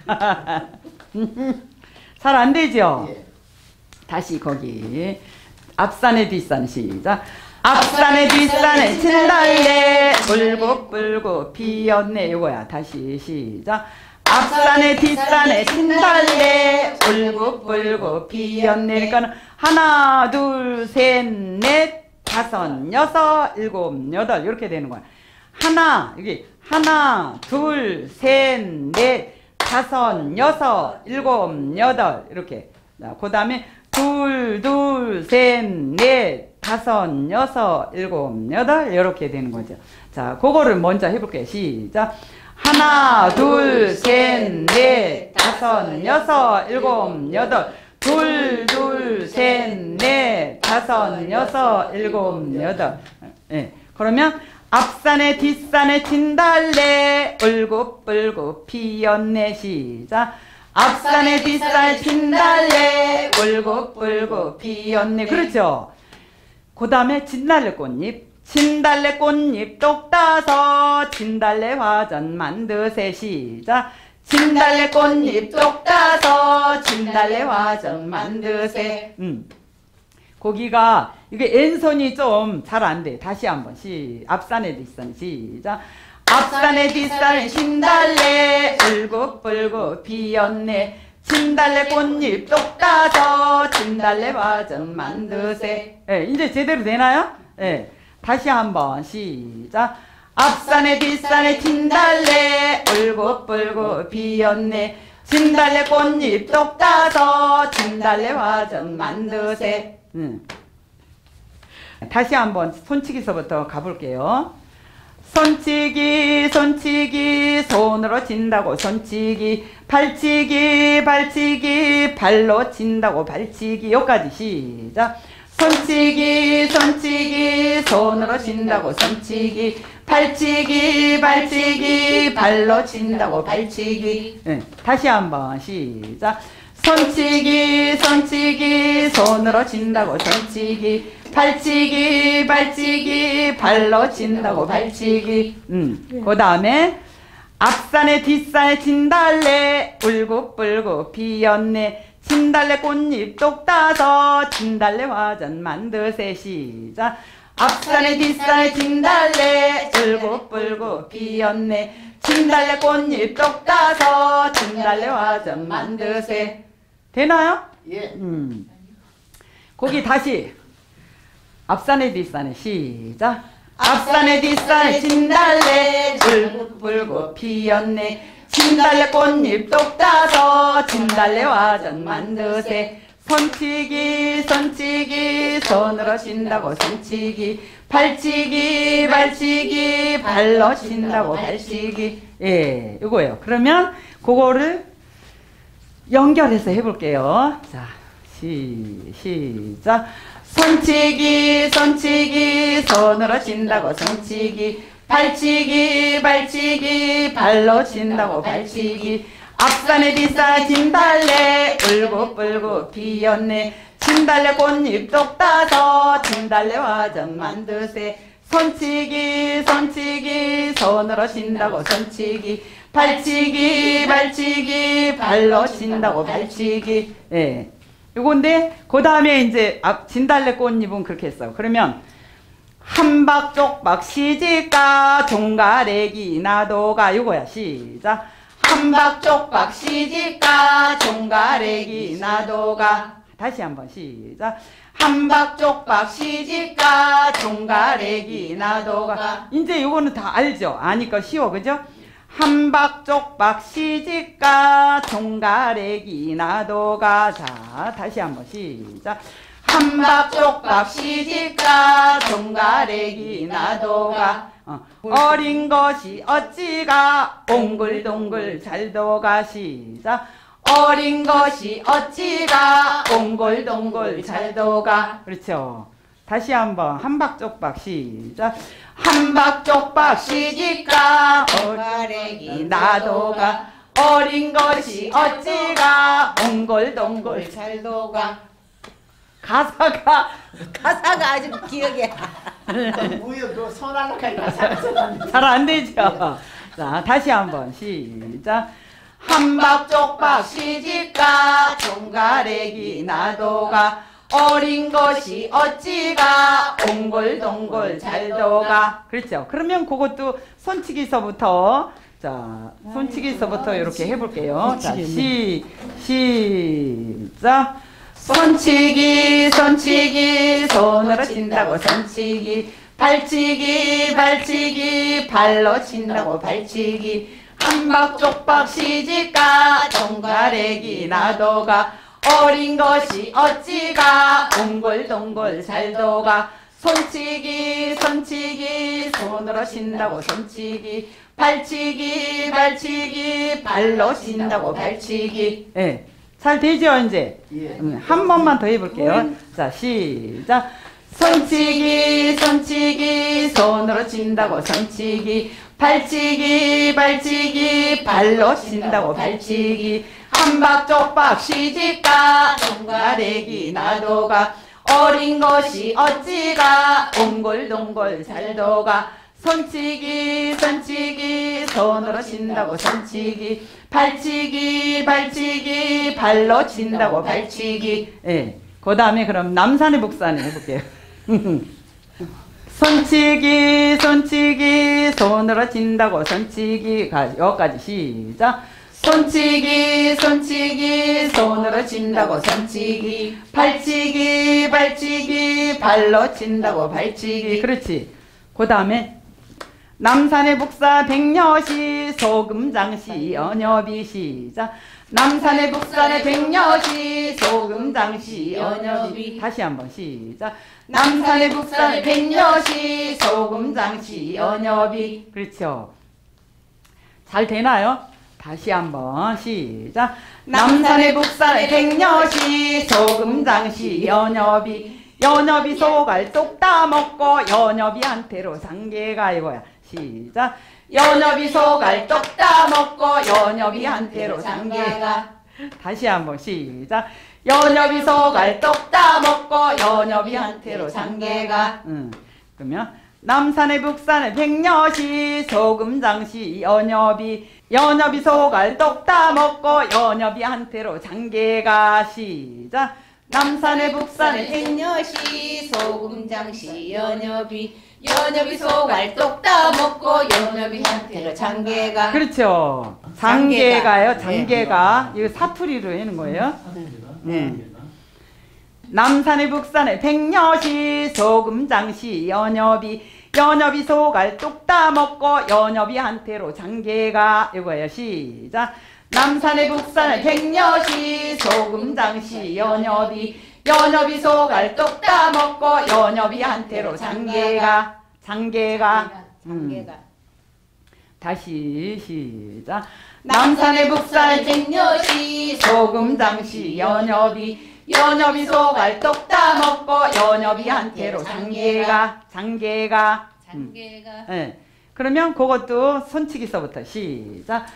잘 안 되죠? 다시 거기 앞산에 뒷산 시작. 앞산에 뒷산에 진달래 울긋불긋 피었네 이거야. 다시 시작. 앞산에 뒷산에 진달래 울긋불긋 피었네. 그러니까 하나 둘 셋 넷 다섯 여섯 일곱 여덟 이렇게 되는 거야. 하나 여기 하나 둘 셋 넷 다섯 여섯 일곱 여덟 이렇게. 그 다음에 둘 둘 셋 넷 다섯 여섯 일곱 여덟 이렇게 되는 거죠. 자, 그거를 먼저 해볼게요. 시작. 하나 둘 셋 넷 다섯 여섯 일곱 여덟 둘 둘 셋 넷 다섯 여섯 일곱 여덟. 예. 그러면 앞산에 뒷산에 진달래 울긋불긋 피었네. 시작. 앞산에 뒷산에 진달래 울긋불긋 피었네. 그렇죠. 그 다음에 진달래 꽃잎. 진달래 꽃잎 똑 따서 진달래 화전 만드세. 시작. 진달래 꽃잎 똑 따서 진달래 화전 만드세. 음. 거기가 이게 왼손이 좀 잘 안 돼. 다시 한번 시. 앞산에 뒷산 시작. 앞산에 뒷산에 진달래 울긋불긋 피었네. 진달래 꽃잎 똑 따서 진달래 화전 만드세. 예, 이제 제대로 되나요? 예. 다시 한번 시작. 앞산에 뒷산에 진달래 울긋불긋 피었네. 진달래 꽃잎 똑 따서 진달래 화전 만드세. 음. 다시 한번 손치기서부터 가볼게요. 손치기 손치기 손으로 친다고 손치기. 발치기 발치기 발로 친다고 발치기. 여기까지 시작. 손치기 손치기 손으로 친다고 손치기 발치기 발치기 발로 친다고 발치기. 네, 다시 한번 시작. 손치기 손치기 손으로 친다고 손치기 발치기 발치기 발로 친다고 발치기. 음, 그 다음에 앞산에 뒷산에 진달래 울긋불긋 피었네 진달래 꽃잎 똑 따서 진달래 화전 만드세. 시작. 앞산에 뒷산에 진달래 울긋불긋 피었네 진달래 꽃잎 똑 따서 진달래 화전 만드세. 되나요? 예. 음. 거기 다시 앞산에 뒷산에 시작. 앞산에 뒷산에 진달래 울긋불긋 피었네 진달래 꽃잎 똑 따서 진달래 화전 만드세. 손치기 손치기 손으로 친다고 손치기 발치기 발치기 발로 친다고 발치기. 예, 이거예요. 그러면 그거를 연결해서 해볼게요. 자, 시, 시작. 손치기 손치기 손으로 친다고 손치기 발치기 발치기 발로 친다고 발치기. 앞산에 뒷산에 진달래 울긋불긋 피었네 진달래 꽃잎 똑 따서 진달래 화전 만드세. 손치기 손치기 손으로 친다고 손치기 발치기 발치기 발로 친다고 발치기. 예, 요건데 그 다음에 이제 앞 진달래 꽃잎은 그렇게 했어요. 그러면 한박 쪽박 시집가 종가래기 나도가 요거야. 시작. 한박 쪽박 시집가 종가래기 나도가. 다시 한번 시작. 한박 쪽박 시집가 종가래기 나도가. 이제 요거는 다 알죠? 아니까 쉬워, 그죠? 한박 쪽박 시집가 종가래기 나도가. 자, 다시 한번 시작. 한박 쪽박 시집가 종가래기 나도가. 어. 어린 것이 어찌가 옹글동글 잘도가. 시작. 어린 것이 어찌가 옹글동글 잘도가. 그렇죠. 다시 한번 한박 쪽박 시작. 한박 쪽박 시집가 종가래기 나도가. 어린 것이 어찌가 옹글동글 잘도가. 가사가 가사가 아주 기억에 무역 그 손알락하게 가사가 잘 안 되죠. 자, 다시 한번 시작. 한박 쪽박 시집가 종가래기 나도가. 어린 것이 어찌가 옹글동글 잘도가. 그렇죠. 그러면 그것도 손치기서부터, 자, 손치기서부터 이렇게 해볼게요. 자, 시, 시작. 손치기 손치기 손으로 친다고 손치기 발치기 발치기 발로 친다고 발치기. 한박 쪽박 시집가 종가래기 나도가. 어린 것이 어찌가 옹글동글 잘도가. 손치기 손치기 손으로 친다고 손치기 발치기 발치기 발로 친다고 발치기. 예. 잘 되죠, 이제? 예. 음, 한 번만 더 해볼게요. 자, 시작. 손치기, 손치기, 손으로 친다고 손치기. 발치기, 발치기, 발로 친다고 발치기. 한박 쪽박 시집가 종가래기 나도가. 어린 것이 어찌가 옹글동글 잘도가. 손치기 손치기 손으로 친다고 손치기 발치기 발치기 발로 친다고 발치기. 예. 그 다음에 그럼 남산의 북산에 해볼게요. 손치기 손치기 손으로 친다고 손치기. 여기까지 시작. 손치기 손치기 손으로 친다고 손치기 발치기 발치기 발로 친다고 발치기. 그렇지. 그 다음에 남산의 북사 백녀시 소금장시 연협이. 시작. 남산의 북산의 백녀시 소금장시 연협이. 다시 한번 시작. 남산의 북산의 백녀시 소금장시 연협이. 그렇죠. 잘 되나요? 다시 한번 시작. 남산의 북산의 백녀시 소금장시 연협이. 연엽이 소갈 똑 따먹고 연엽이한테로 장계가 이거야. 시작. 연엽이 소갈 똑 따먹고 연엽이한테로 장계가. 다시 한번 시작. 연엽이 소갈 똑 따먹고 연엽이한테로 장계가. 응. 그러면 남산의 북산의 백녀시 소금장시 연엽이 연엽이 소갈 똑 따먹고 연엽이한테로 장계가. 시작. 남산의 북산의 백녀시 소금장시 연엽이 연엽이 소갈 똑 따먹고 연엽이한테로 장계가. 그렇죠. 장계가요. 장계가. 이거 사투리로 하는 거예요. 네. 남산의 북산의 백녀시 소금장시 연엽이 연엽이 소갈 똑 따먹고 연엽이한테로 장계가. 이거예요. 시작. 남산의 북산의 백녀시 소금장시 연엽이 연엽이 소갈 똑 따먹고 연엽이한테로 장계가. 장계가. 음. 다시 시작. 남산의 북산의 백녀시 소금장시 연엽이 연엽이 소갈 똑 따먹고 연엽이한테로 장계가. 장계가. 장계가. 네. 그러면 그것도 손치기서부터 시작.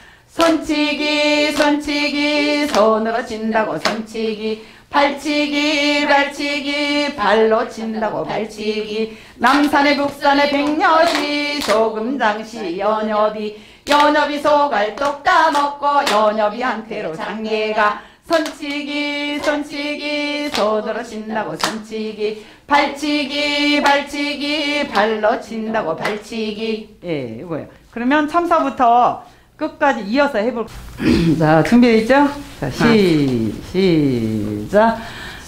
손치기 손치기 손으로 친다고 손치기 발치기 발치기 발로 친다고 발치기 남산의 북산의 백녀시 소금장시 연엽이 연엽이 소갈 똑 따먹고 연엽이한테로 장계가. 손치기 손치기 손으로 친다고 손치기 발치기 발치기 발로 친다고 발치기. 예, 이거예요. 그러면 첨서부터 끝까지 이어서 해볼게요. 자, 준비됐죠? 자, 시, 시작.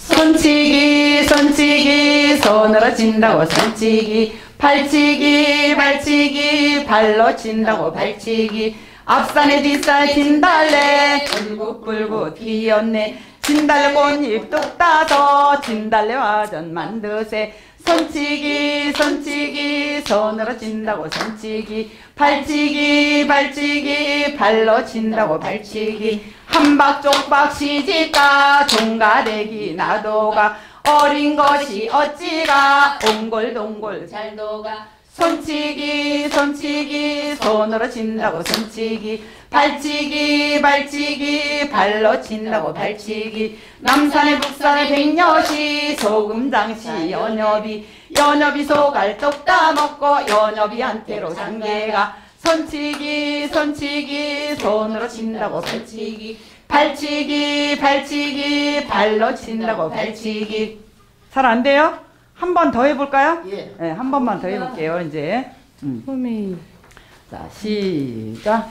손치기, 손치기, 손으로 친다고 손치기, 발치기, 발치기, 발로 친다고 발치기, 앞산에 뒷산에 진달래, 불긋불긋 피었네. 진달래 꽃잎 똑 따서 진달래 화전 만드세. 손치기 손치기 손으로 친다고 손치기 발치기 발치기 발로 친다고 발치기 한박쪽박 시집가 종가래기 나도가 어린 것이 어찌가 옹골동골 잘도가. 손치기 손치기 손으로 친다고 손치기 발치기 발치기 발로 친다고 발치기 남산의 북산의 백녀시 소금장시 연엽이 연엽이 소갈 똑 따먹고 연엽이한테로 장계가. 손치기 손치기 손으로 친다고 발치기 발치기 발치기 발로 친다고 발치기. 잘 안 돼요? 한 번 더 해볼까요? 예. 네, 한 번만 더 해볼게요, 이제. 음. 자, 시작.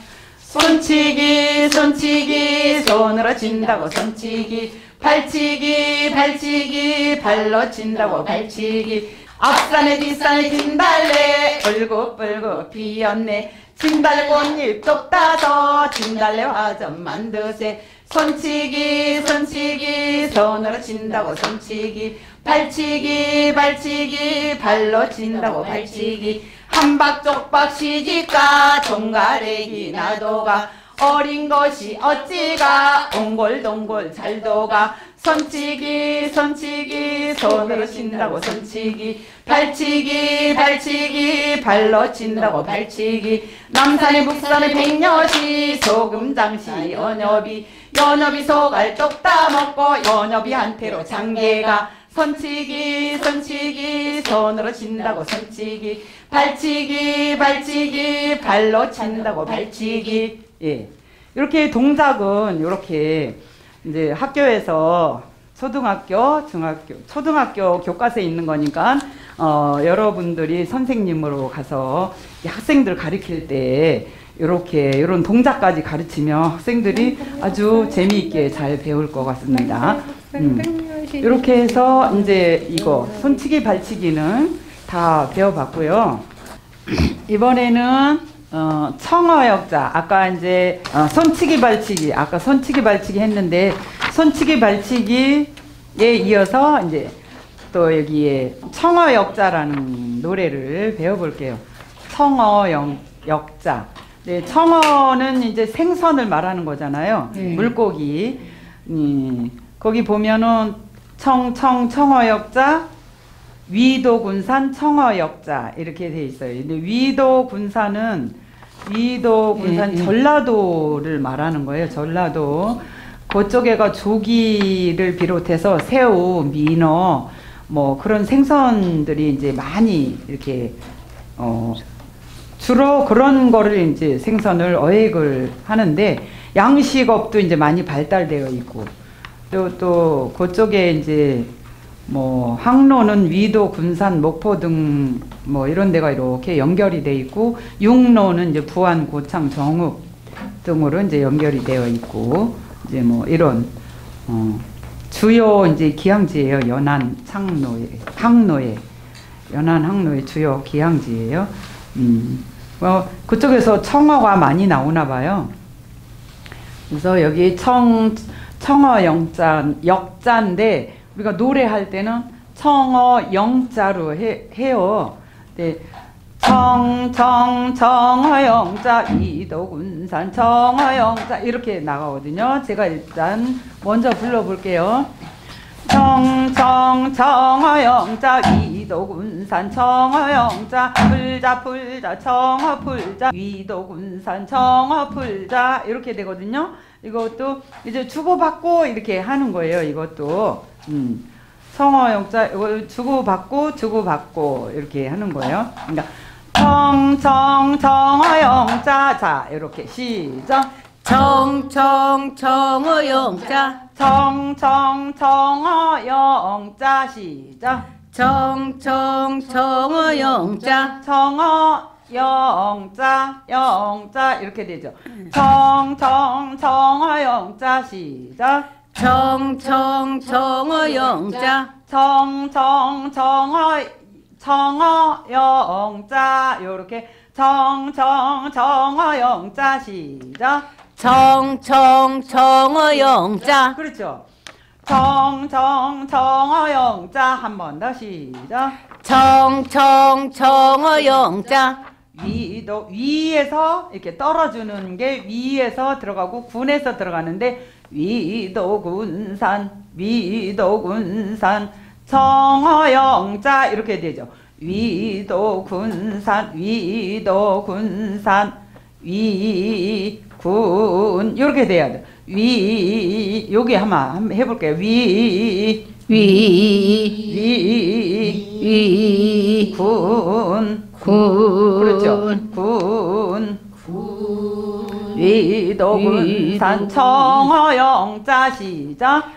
손치기, 손치기, 손으로 친다고 손치기, 발치기, 발치기, 발로 친다고 발치기, 앞산에 뒷산에 진달래, 울긋불긋 피었네. 진달래 꽃잎 똑 따서 진달래 화전 만드세. 손치기, 손치기, 손으로 친다고 손치기, 발치기, 발치기, 발로 친다고 발치기, 한박쪽박 시집가 종가래기 나도가 어린 것이 어찌가 옹골동골 잘도가. 손치기 손치기 손으로 친다고 손치기 발치기 발치기 발로 친다고 발치기 남산의 북산의 백녀시 소금장시 연엽이 연엽이 소갈 똑 따먹고 연엽이한테로 장계가. 손치기 손치기 손으로 친다고 손치기 발치기 발치기 발로 친다고 발치기. 예, 이렇게 동작은 이렇게 이제 학교에서 초등학교, 중학교, 초등학교 교과서에 있는 거니까 어, 여러분들이 선생님으로 가서 이 학생들 가르칠 때 이렇게 이런 동작까지 가르치면 학생들이 아주 재미있게 잘 배울 것 같습니다. 음. 이렇게 해서 이제 이거 손치기 발치기는 다 배워봤고요. 이번에는 어, 청어역자. 아까 이제 어, 손치기 발치기. 아까 손치기 발치기 했는데 손치기 발치기에 이어서 이제 또 여기에 청어역자라는 노래를 배워볼게요. 청어역자. 네, 청어는 이제 생선을 말하는 거잖아요. 네. 물고기. 음, 거기 보면은 청청 청어역자 위도군산 청어역자 이렇게 돼 있어요. 근데 위도군산은 위도군산 예, 예. 전라도를 말하는 거예요. 전라도 그쪽에가 조기를 비롯해서 새우, 민어 뭐 그런 생선들이 이제 많이 이렇게 어 주로 그런 거를 이제 생선을 어획을 하는데 양식업도 이제 많이 발달되어 있고 또 또 그쪽에 이제 뭐 항로는 위도, 군산, 목포 등 뭐 이런 데가 이렇게 연결이 돼 있고 육로는 이제 부안, 고창, 정읍 등으로 이제 연결이 되어 있고 이제 뭐 이런 어 주요 이제 기항지예요. 연안 창로에 항로에 연안 항로의 주요 기항지예요. 음. 어 그쪽에서 청어가 많이 나오나 봐요. 그래서 여기 청 청어 영자 역자인데 우리가 노래할 때는 청어 영자로 해, 해요. 네. 청청 청어 영자 위도군산 청어 영자 이렇게 나가거든요. 제가 일단 먼저 불러볼게요. 청청 청어 영자 위도군산 청어 영자 풀자 풀자 청어 풀자 위도군산 청어 풀자 이렇게 되거든요. 이것도 이제 주고받고 이렇게 하는 거예요. 이것도 음. 청어 영자 이거 주고받고 주고받고 이렇게 하는 거예요. 그러니까 청청 청어 영자 자 이렇게 시작. 청청 청어 영자 청청 청어 영자 시작. 청청 청어 영자 청어 영자 영자 이렇게 되죠. 청청 청어 영자 시작. 청청 청어 영자 청청 청어 청어 영자 요렇게 청청 청어 영자 시작. 청청 청어 영자 그렇죠. 청청 청어 영자 한 번 더 시작. 청청 청어 영자 위도 위에서 이렇게 떨어주는 게 위에서 들어가고 군에서 들어가는데 위도군산 위도군산 청어영자 이렇게 되죠. 위도군산 위도군산 위군 이렇게 돼야 돼. 위 여기 한번 한번 해볼게요. 위 위 군 군 그렇죠. 군 위도군산 청어영자 시작.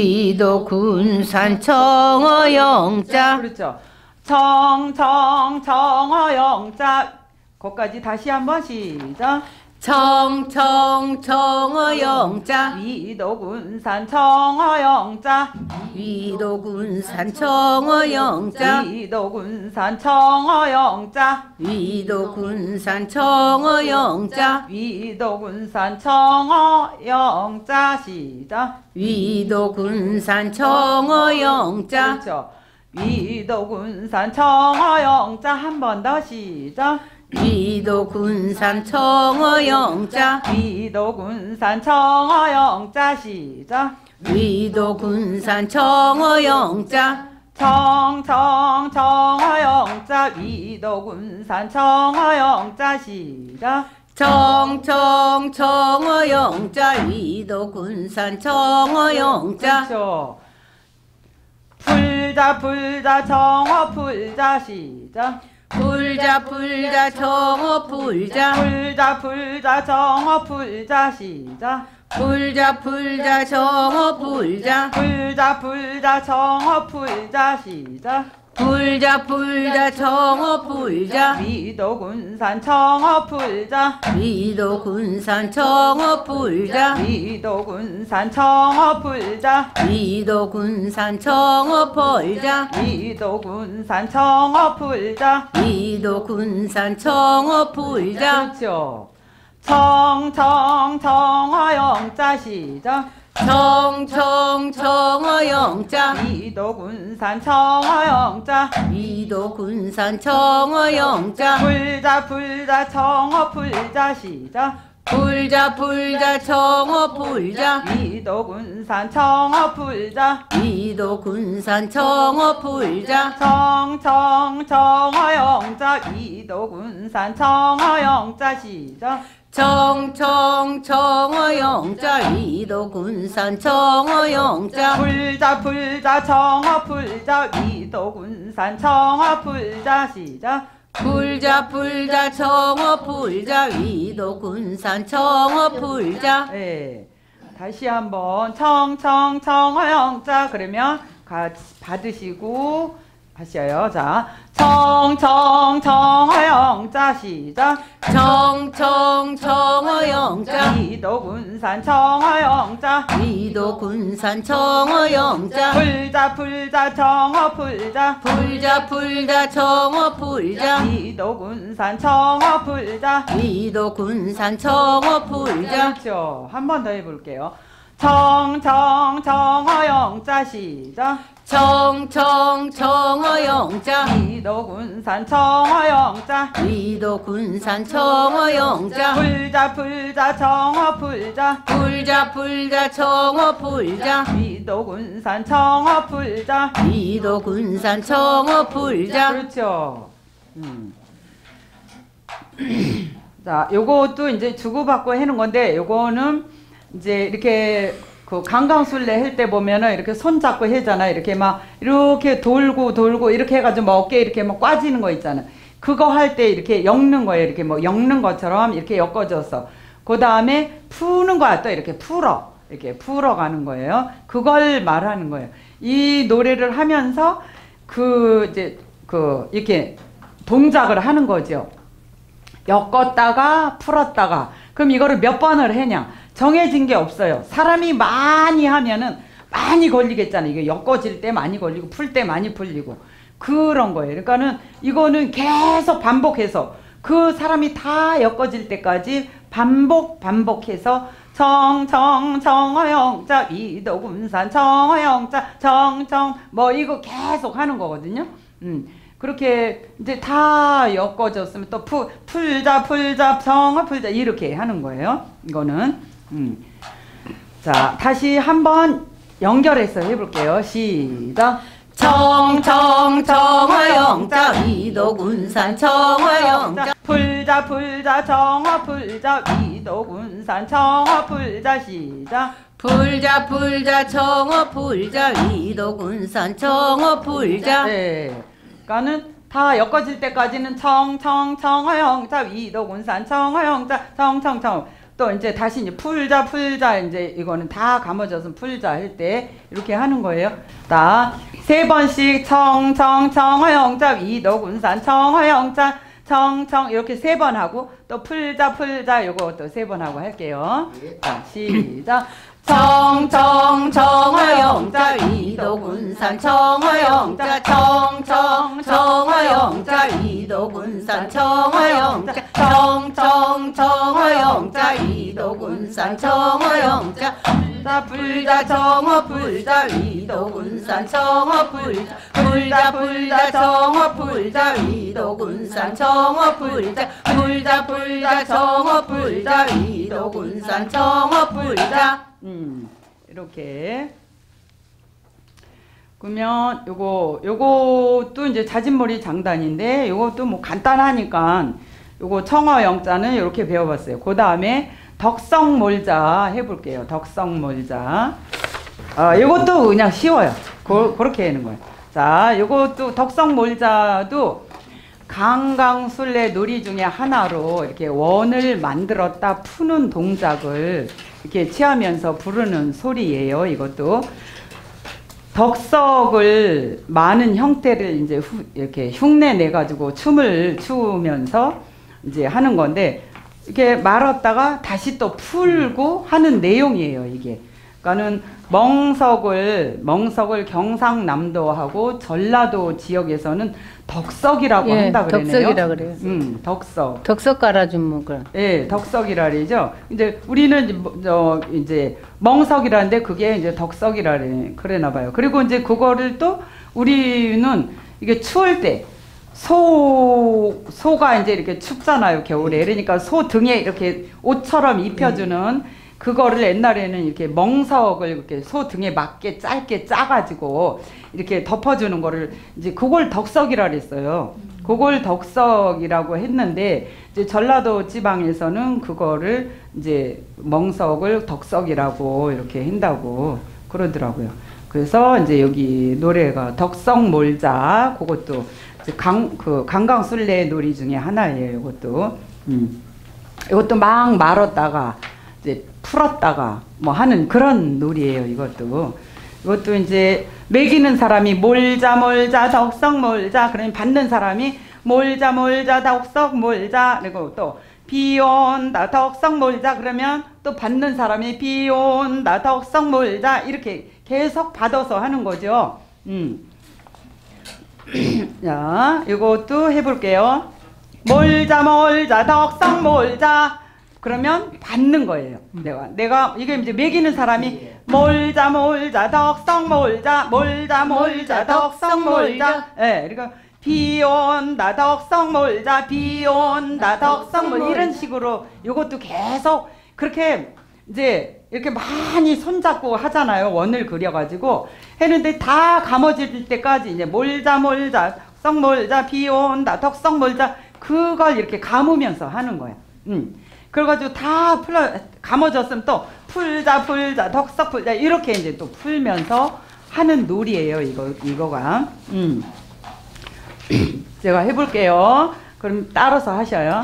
위도군산 청어 영자 그렇죠. 청청 청어영자 거기까지 다시 한번 시작. 청청 청어 영자 위도군산 청어영자 위도군산 청어 영자 위도군산 청어영자 위도군산 청어 영자 위도군산 청어영자 시작. 위도군산 청어 영자 그렇죠. 위도군산 청어영자 한 번 더 시작. 위도군산 청어 영자 위도군산 청어영자 시작. 위도군산 청어 영자 청청 청어영자 위도군산 청어영자 시작. 청청 청어 영자 위도군산 청어 영자 그렇죠. 풀자 풀자 청어 풀자 시작. 풀자 풀자 청어 풀자 풀자 풀자 청어 풀자 시작. 풀자 풀자 청어 풀자 풀자 풀자 청어 풀자 시작. 풀자 풀자 청어 풀자 위도군산 청어 풀자 위도군산 청어 풀자 위도군산 청어 풀자 위도군산 청어 풀자 위도군산 청어 풀자 위도군산 청어 풀자 그렇죠. 청청 청어영자 시작. 청청 청어 영자 위도군산 청어영자 위도군산 청어 영자 풀자 풀자 청어 풀자 시작. 불자 불자 청어 불자 이도군산 청어 불자 이도 군산 청어 불자 청청 청어영자 이도군산 청어영자 시작 청청 청어 영자 이도 군산 청어 영자 불자 불자 청어 불자 이도군산 청어 불자 시작 불자 불자 청어 불자 이도 군산 청어 불자 네. 다시 한번 청청 청어영자 그러면 같이 받으시고 하셔요. 자, 청청 청어영자 시작 청청 청어 영자 이도군산 청어영자 이도 군산 청어 영자 불자 불자 청어 불자 불자 불자 청어 불자 이도군산 청어 불자 이도 군산 청어 불자 그렇죠. 한 번 더 해볼게요. 청청 청어영자 시작 청청 청어 영자 이도군산 청어영자 이도 군산 청어 영자 불자 불자 청어 불자 불자 불자 청어 불자 이도군산 청어 불자 이도 군산 청어 불자 그렇죠. 음. 자, 요것도 이제 주고받고 해는 건데 요거는 이제 이렇게 그 강강술래 할 때 보면은 이렇게 손 잡고 해잖아. 이렇게 막 이렇게 돌고 돌고 이렇게 해가지고 막 어깨 이렇게 막 꽈지는 거 있잖아. 그거 할 때 이렇게 엮는 거예요. 이렇게 뭐 엮는 것처럼 이렇게 엮어줘서 그 다음에 푸는 거야. 또 이렇게 풀어 이렇게 풀어가는 거예요. 그걸 말하는 거예요. 이 노래를 하면서 그 이제 그 이렇게 동작을 하는 거죠. 엮었다가 풀었다가. 그럼 이거를 몇 번을 해냐? 정해진 게 없어요. 사람이 많이 하면은 많이 걸리겠잖아요. 이게 엮어질 때 많이 걸리고 풀 때 많이 풀리고 그런 거예요. 그러니까는 이거는 계속 반복해서 그 사람이 다 엮어질 때까지 반복 반복해서 청청 청어영자 이도군산 청어영자 청청 뭐 이거 계속 하는 거거든요. 음. 그렇게 이제 다 엮어졌으면 또 푸, 풀자 풀자 청어 풀자 이렇게 하는 거예요. 이거는 음. 자, 다시 한번 연결해서 해볼게요. 시작. 청청 청어 영자 이도 군산 청어 영자 풀자 풀자 청어 풀자 이도군산 청어 풀자 시작. 불자 불자 청어 불자 이도 군산 청어 불자 네. 그러니까는 다 엮어질 때까지는 청청 청어영자 이도군산 청어영자 청청청 또 이제 다시 이제 풀자 풀자 이제 이거는 다 감아져서 풀자 할 때 이렇게 하는 거예요. 자, 세 번씩 청청 청어영자 이도군산 청어영자 청청 이렇게 세 번 하고 또 풀자 풀자 요거 또 세 번 하고 할게요. 자, 시작. 청청 청어 영자 이도 군산 청어 영자 청청 청어 영자 이도 군산 청어 영자 청청 청어 영자 이도 군산 청어 영자 자, 불자 청어 불자 이도 군산 청어 불자 불자 불자 청어 불자 이도 군산 청어 불자 불자 불자 청어 불자 이도 군산 청어 불자 음, 이렇게. 그러면 요거, 요것도 이제 자진몰이 장단인데, 요것도 뭐 간단하니까, 요거 청어 영자는 이렇게 배워봤어요. 그 다음에 덕성몰자 해볼게요. 덕성몰자. 아, 요것도 그냥 쉬워요. 고, 그렇게 하는 거예요. 자, 요것도 덕성몰자도 강강술래 놀이 중에 하나로 이렇게 원을 만들었다 푸는 동작을 이렇게 취하면서 부르는 소리예요. 이것도 덕석을 많은 형태를 이제 후, 이렇게 흉내 내 가지고 춤을 추면서 이제 하는 건데 이렇게 말았다가 다시 또 풀고 하는 내용이에요. 이게 그러니까는 멍석을 멍석을 경상남도하고 전라도 지역에서는 덕석이라고 예, 한다 그러네요. 덕석이라 그래요. 음, 덕석. 덕석 깔아주면 그래. 예, 덕석이라 그러죠. 이제 우리는 이제, 뭐, 저 이제 멍석이라는데 그게 이제 덕석이라 그래, 그러나 봐요. 그리고 이제 그거를 또 우리는 이게 추울 때 소 소가 이제 이렇게 춥잖아요 겨울에. 그러니까 소 등에 이렇게 옷처럼 입혀주는 그거를 옛날에는 이렇게 멍석을 이렇게 소 등에 맞게 짧게 짜가지고 이렇게 덮어주는 거를 이제 그걸 덕석이라 그랬어요. 그걸 덕석이라고 했는데 이제 전라도 지방에서는 그거를 이제 멍석을 덕석이라고 이렇게 한다고 그러더라고요. 그래서 이제 여기 노래가 덕석몰자 그것도 강, 그 강강술래 놀이 중에 하나예요. 이것도 음. 이것도 막 말았다가 이제 풀었다가 뭐 하는 그런 놀이예요. 이것도 이것도 이제 매기는 사람이 몰자 몰자 덕석 몰자 그러면 받는 사람이 몰자 몰자 덕석 몰자 그리고 또 비온다 덕석 몰자 그러면 또 받는 사람이 비온다 덕석 몰자 이렇게 계속 받아서 하는 거죠. 음. 자, 이것도 해볼게요. 몰자 몰자 덕석 몰자 그러면 받는 거예요. 내가 내가 이게 이제 매기는 사람이 몰자 몰자 덕석 몰자 몰자 몰자 덕석 몰자 예, 그러니까 비 온다 덕석 몰자 비 온다 덕석 몰자 이런 식으로 이것도 계속 그렇게 이제 이렇게 많이 손잡고 하잖아요. 원을 그려가지고 했는데 다 감아질 때까지 이제 몰자 몰자 덕석 몰자 비 온다 덕석 몰자 그걸 이렇게 감으면서 하는 거야. 음. 그래가지고 다 풀어 감아졌으면 또 풀자 풀자 덕석 풀자 이렇게 이제 또 풀면서 하는 놀이예요. 이거 이거가. 음. 제가 해볼게요. 그럼 따라서 하셔요.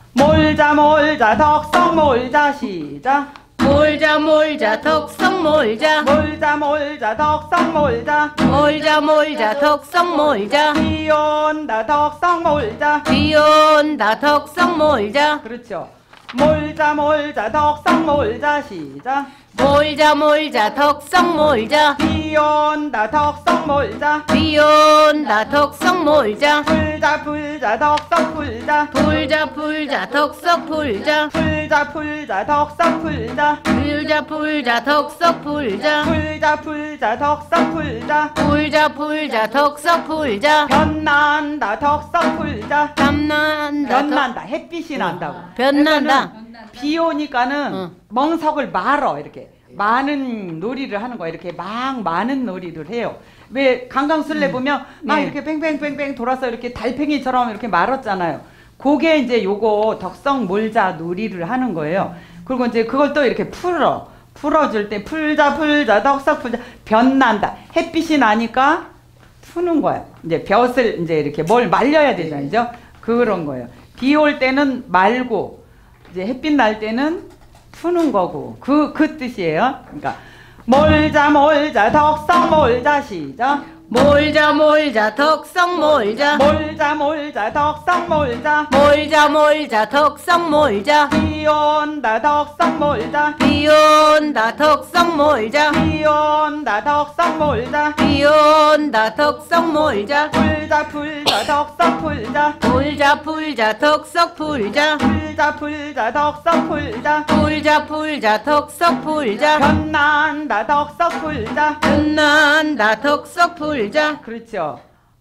몰자 몰자 덕석 몰자 시작. 몰자 몰자 덕석 몰자 몰자 몰자 덕석 몰자 몰자 몰자 덕석 몰자 비 온다 덕석 몰자 비 온다 덕석 몰자 그렇죠. 몰자 몰자 덕석 몰자 시작. 몰자 몰자 덕석 몰자 비 온다 덕석 몰자 비 온다 덕석 몰자 풀자 풀자 덕석 풀자 풀자 풀자 덕석 풀자 풀자 풀자 덕석 풀자 풀자 풀자 덕석 풀자 풀자 풀자 덕석 풀자 풀자 풀자 덕석 풀자 변난다 덕석 풀자 변난다 덕- 변난다 햇빛이 난다고. 변난다 비 오니까는 응. 멍석을 말어 이렇게 많은 놀이를 하는 거야. 이렇게 막 많은 놀이를 해요. 왜 강강술래 보면 막 네. 이렇게 뺑뺑뺑뺑 돌아서 이렇게 달팽이처럼 이렇게 말았잖아요. 그게 이제 요거 덕석 몰자 놀이를 하는 거예요. 그리고 이제 그걸 또 이렇게 풀어 풀어줄 때 풀자 풀자 덕석 풀자 변난다 햇빛이 나니까 푸는 거야. 이제 벼슬 이제 이렇게 뭘 말려야 되잖아요. 그런 거예요. 비 올 때는 말고 이제 햇빛 날 때는 푸는 거고 그, 그 뜻이에요. 그러니까 몰자 몰자 덕석 몰자 시작. 몰자 몰자 덕석 몰자 몰자 몰자 덕석 몰자 몰자 몰자 덕석 몰자 비 온다 덕석 몰자 비 온다 덕석 몰자 비 온다 덕석 몰자 비 온다 덕석 몰자 풀자 풀자 덕석 풀자 풀자 풀자 덕석 풀자 풀자 풀자 덕석 풀자 풀자 풀자 덕석 풀자 변난다 덕석 풀자 끝난다 덕석 풀자 그렇죠.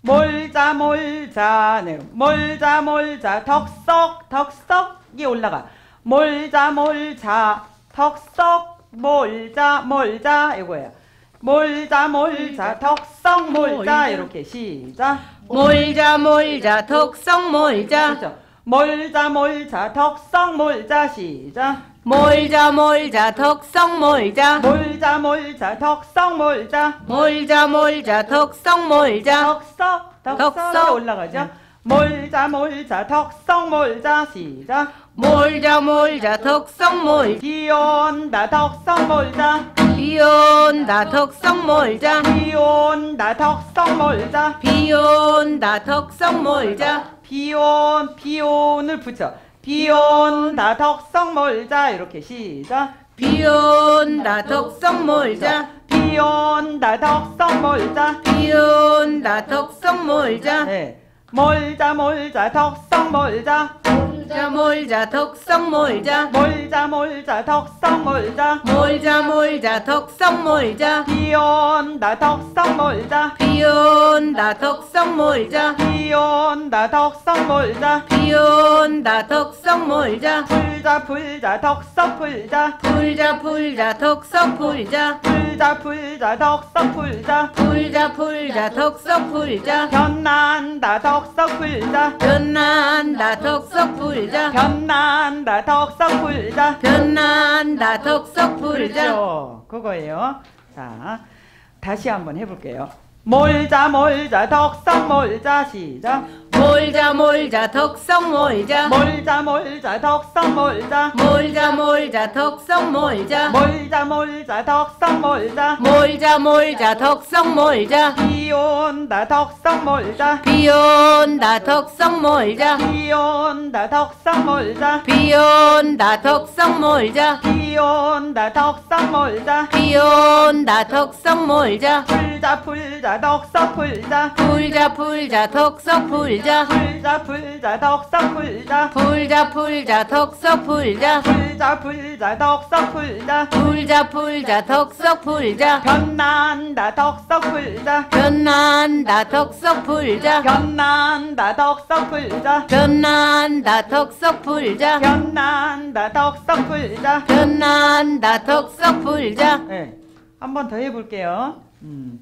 몰자 몰자 네. 몰자 몰자 덕석 덕석이 올라가. 몰자 몰자 덕석 몰자 몰자 이거예요. 몰자 몰자 덕석 몰자 이렇게 시작. 몰자 몰자 덕석 몰자 그렇죠. 몰자 몰자 덕석 몰자 시작. 몰자 몰자 덕석 몰자 몰자 몰자 덕석 몰자 몰자 몰자 덕석 몰자 덕석 덕석 덕석. 올라가죠. 몰자 몰자 덕석 몰자 시작. 몰자 몰자 덕석 몰자 비 온다 덕석 몰자 비 온다 덕석 몰자 비 온다 덕석 몰자 비 온다 덕석 몰자 비온 비온을 붙여 비 온다 덕석 몰자 이렇게 시작. 비 온다 덕석 몰자 비 온다 덕석 몰자 비 온다 덕석 몰자 네. 몰자 몰자 덕석 몰자 몰자 몰자 덕성 몰자 몰자 몰자 덕성 몰자 몰자 몰자 덕성 몰자 비 온다 덕성 몰자 비 온다 덕성 몰자 비 온다 덕성 몰자 비 온다 덕성 몰자 풀자 풀자 덕성 풀자 풀자 풀자 덕성 풀자 풀자 풀자 덕성 풀자 풀자 풀자 덕성 풀자 변난다 덕성 풀자 변난다 덕성 풀자 변난다 덕성 풀자 변난다 덕성 풀자 그렇죠. 그거예요. 자, 다시 한번 해볼게요. 몰자 몰자 덕성 몰자 시작. 몰자 몰자 덕성 몰자 몰자 몰자 덕성 몰자 몰자 몰자 덕성 몰자 몰자 몰자 덕성 몰자 몰자 몰자 덕성 몰자 비 온다 덕성 몰자 비 온다 덕성 몰자 비 온다 덕성 몰자 비 온다 덕성 몰자 비 온다 덕성 몰자 비 온다 덕성 몰자 풀자 풀자 덕성 풀자 풀자 풀자 덕성 풀자 풀자 풀자 덕성 풀자 풀자 풀자 덕성 풀자 풀자 풀자 덕성 풀자 풀자 풀자 덕성 풀자 변난다 덕성 풀자 변난다 덕성 풀자 변난다 덕성 풀자 변난다 덕성 풀자 변난다 덕성 풀자 변난다 덕성 풀자 네, 한 번 더 해볼게요. 음.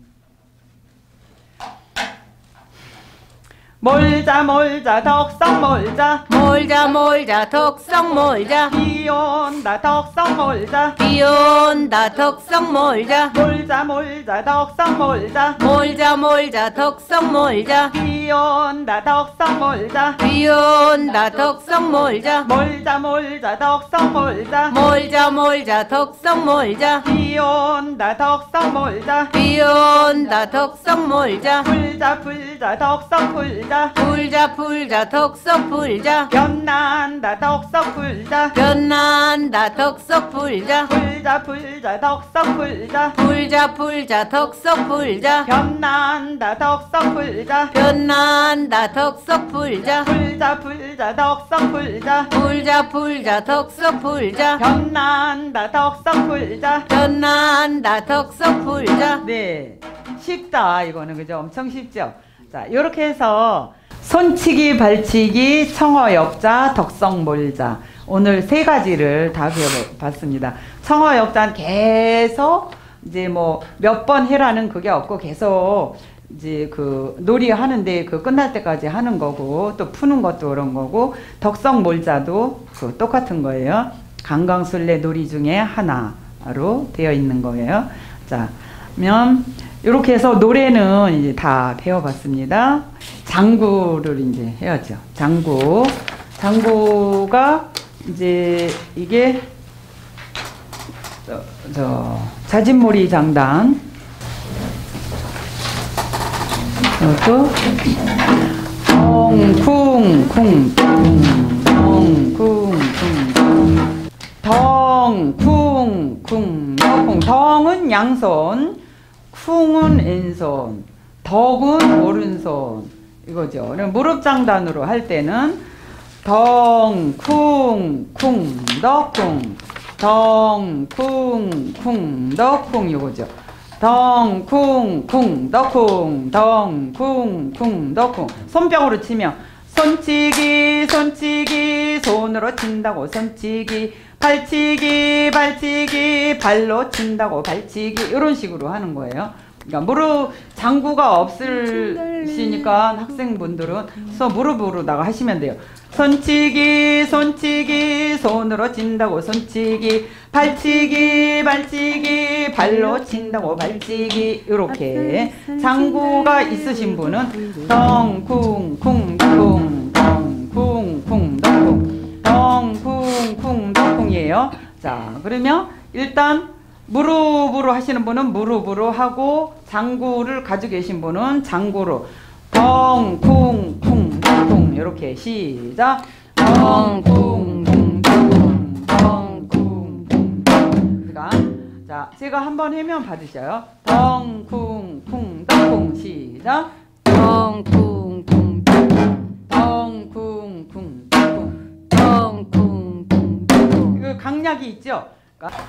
몰자 몰자 덕성 몰자 몰자 몰자 덕성 몰자 비 온다 덕성 몰자 비 온다 덕성 몰자 몰자 몰자 덕성 몰자 몰자 몰자 덕성 몰자 비 온다 덕성 몰자 비 온다 덕성 몰자 몰자 몰자 덕성 몰자 몰자 몰자 덕성 몰자 비 온다 덕성 몰자 비 온다 덕성 몰자 풀자 풀자 덕성 풀자 풀자 풀자 덕성 풀자 변난다 덕성 풀자 변난다 덕성 풀자 풀자 풀자 덕성 풀자 풀자 풀자 덕성 풀자 변난다 덕성 풀자 변난다 덕성 풀자 풀자 풀자 덕성 풀자 풀자 풀자 덕성 풀자 변난다 덕성 풀자 변난다 덕성 풀자 네, 쉽다 이거는. 그죠? 엄청 쉽죠? 자, 이렇게 해서 손치기, 발치기, 청어, 역자, 덕성, 몰자, 오늘 세 가지를 다 배워봤습니다. 청어, 역자는 계속 이제 뭐 몇 번 해라는 그게 없고 계속 이제 그 놀이 하는데 그 끝날 때까지 하는 거고, 또 푸는 것도 그런 거고, 덕성, 몰자도 그 똑같은 거예요. 강강술래 놀이 중에 하나로 되어 있는 거예요. 자, 그러면 이렇게 해서 노래는 이제 다 배워봤습니다. 장구를 이제 해야죠. 장구. 장구가 이제 이게 저, 저 자진몰이 장단. 이것도 덩, 쿵, 쿵, 덩, 쿵, 쿵, 덩, 쿵, 쿵, 덩, 덩은 양손, 쿵은 왼손, 덕은 오른손, 이거죠. 무릎 장단으로 할 때는 덩, 쿵, 쿵, 덕, 쿵, 덩, 쿵, 쿵, 덕, 쿵, 이거죠. 덩, 쿵, 쿵, 덕, 쿵, 덩, 쿵, 쿵, 덕, 쿵. 손뼉으로 치면 손치기, 손치기, 손으로 친다고 손치기, 발치기, 발치기, 발로 친다고 발치기, 이런 식으로 하는 거예요. 그러니까 무릎 장구가 없으시니까 학생분들은 서 무릎으로다가 하시면 돼요. 손치기, 손치기, 손으로 친다고 손치기, 발치기, 발치기, 발로 친다고 발치기, 이렇게. 장구가 있으신 분은 덩, 쿵, 쿵, 쿵, 덩, 쿵, 쿵, 덩, 덩, 쿵, 쿵, 덩이에요. 자, 그러면 일단 무릎으로 하시는 분은 무릎으로 하고, 장구를 가지고 계신 분은 장구로 덩, 쿵, 쿵, 쿵, 이렇게 시작. 덩, 쿵, 쿵, 쿵, 덩, 쿵, 쿵. 그러니까 자, 제가 한번 해면 받으셔요. 덩, 쿵, 쿵, 덩, 시작. 덩, 쿵, 쿵, 덩, 덩, 쿵, 쿵, 쿵. 덩, 강약이 있죠. 그러니까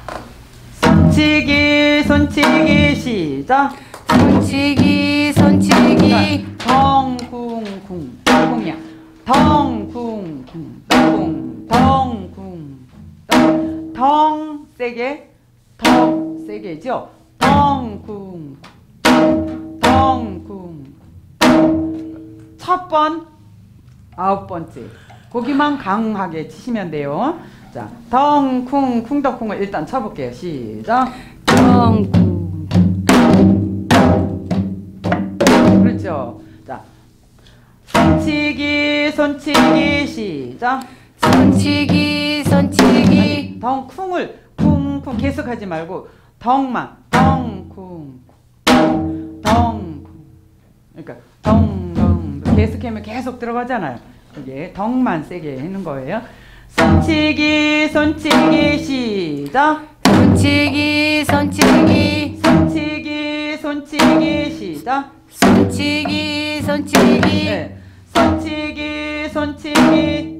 손치기 손치기 시작. 손치기 손치기 덩쿵쿵 덩쿵이야. 덩쿵쿵 덩쿵 덩쿵 덩, 덩 세게 덩 세게죠. 덩쿵 덩쿵 첫 번 아홉 번째 거기만 강하게 치시면 돼요. 자, 덩쿵 쿵덩쿵을 일단 쳐볼게요. 시작. 덩쿵 그렇죠. 자, 손치기 손치기 시작. 손치기 손치기 덩쿵을 쿵쿵 계속하지 말고 덩만 덩쿵 덩쿵 그러니까 덩덩 계속하면 계속 들어가잖아요. 이게 덩만 세게 하는 거예요. 손치기 손치기 시작. 손치기 손치기 손치기 손치기 시작. 손치기 손치기 네. 손치기 손치기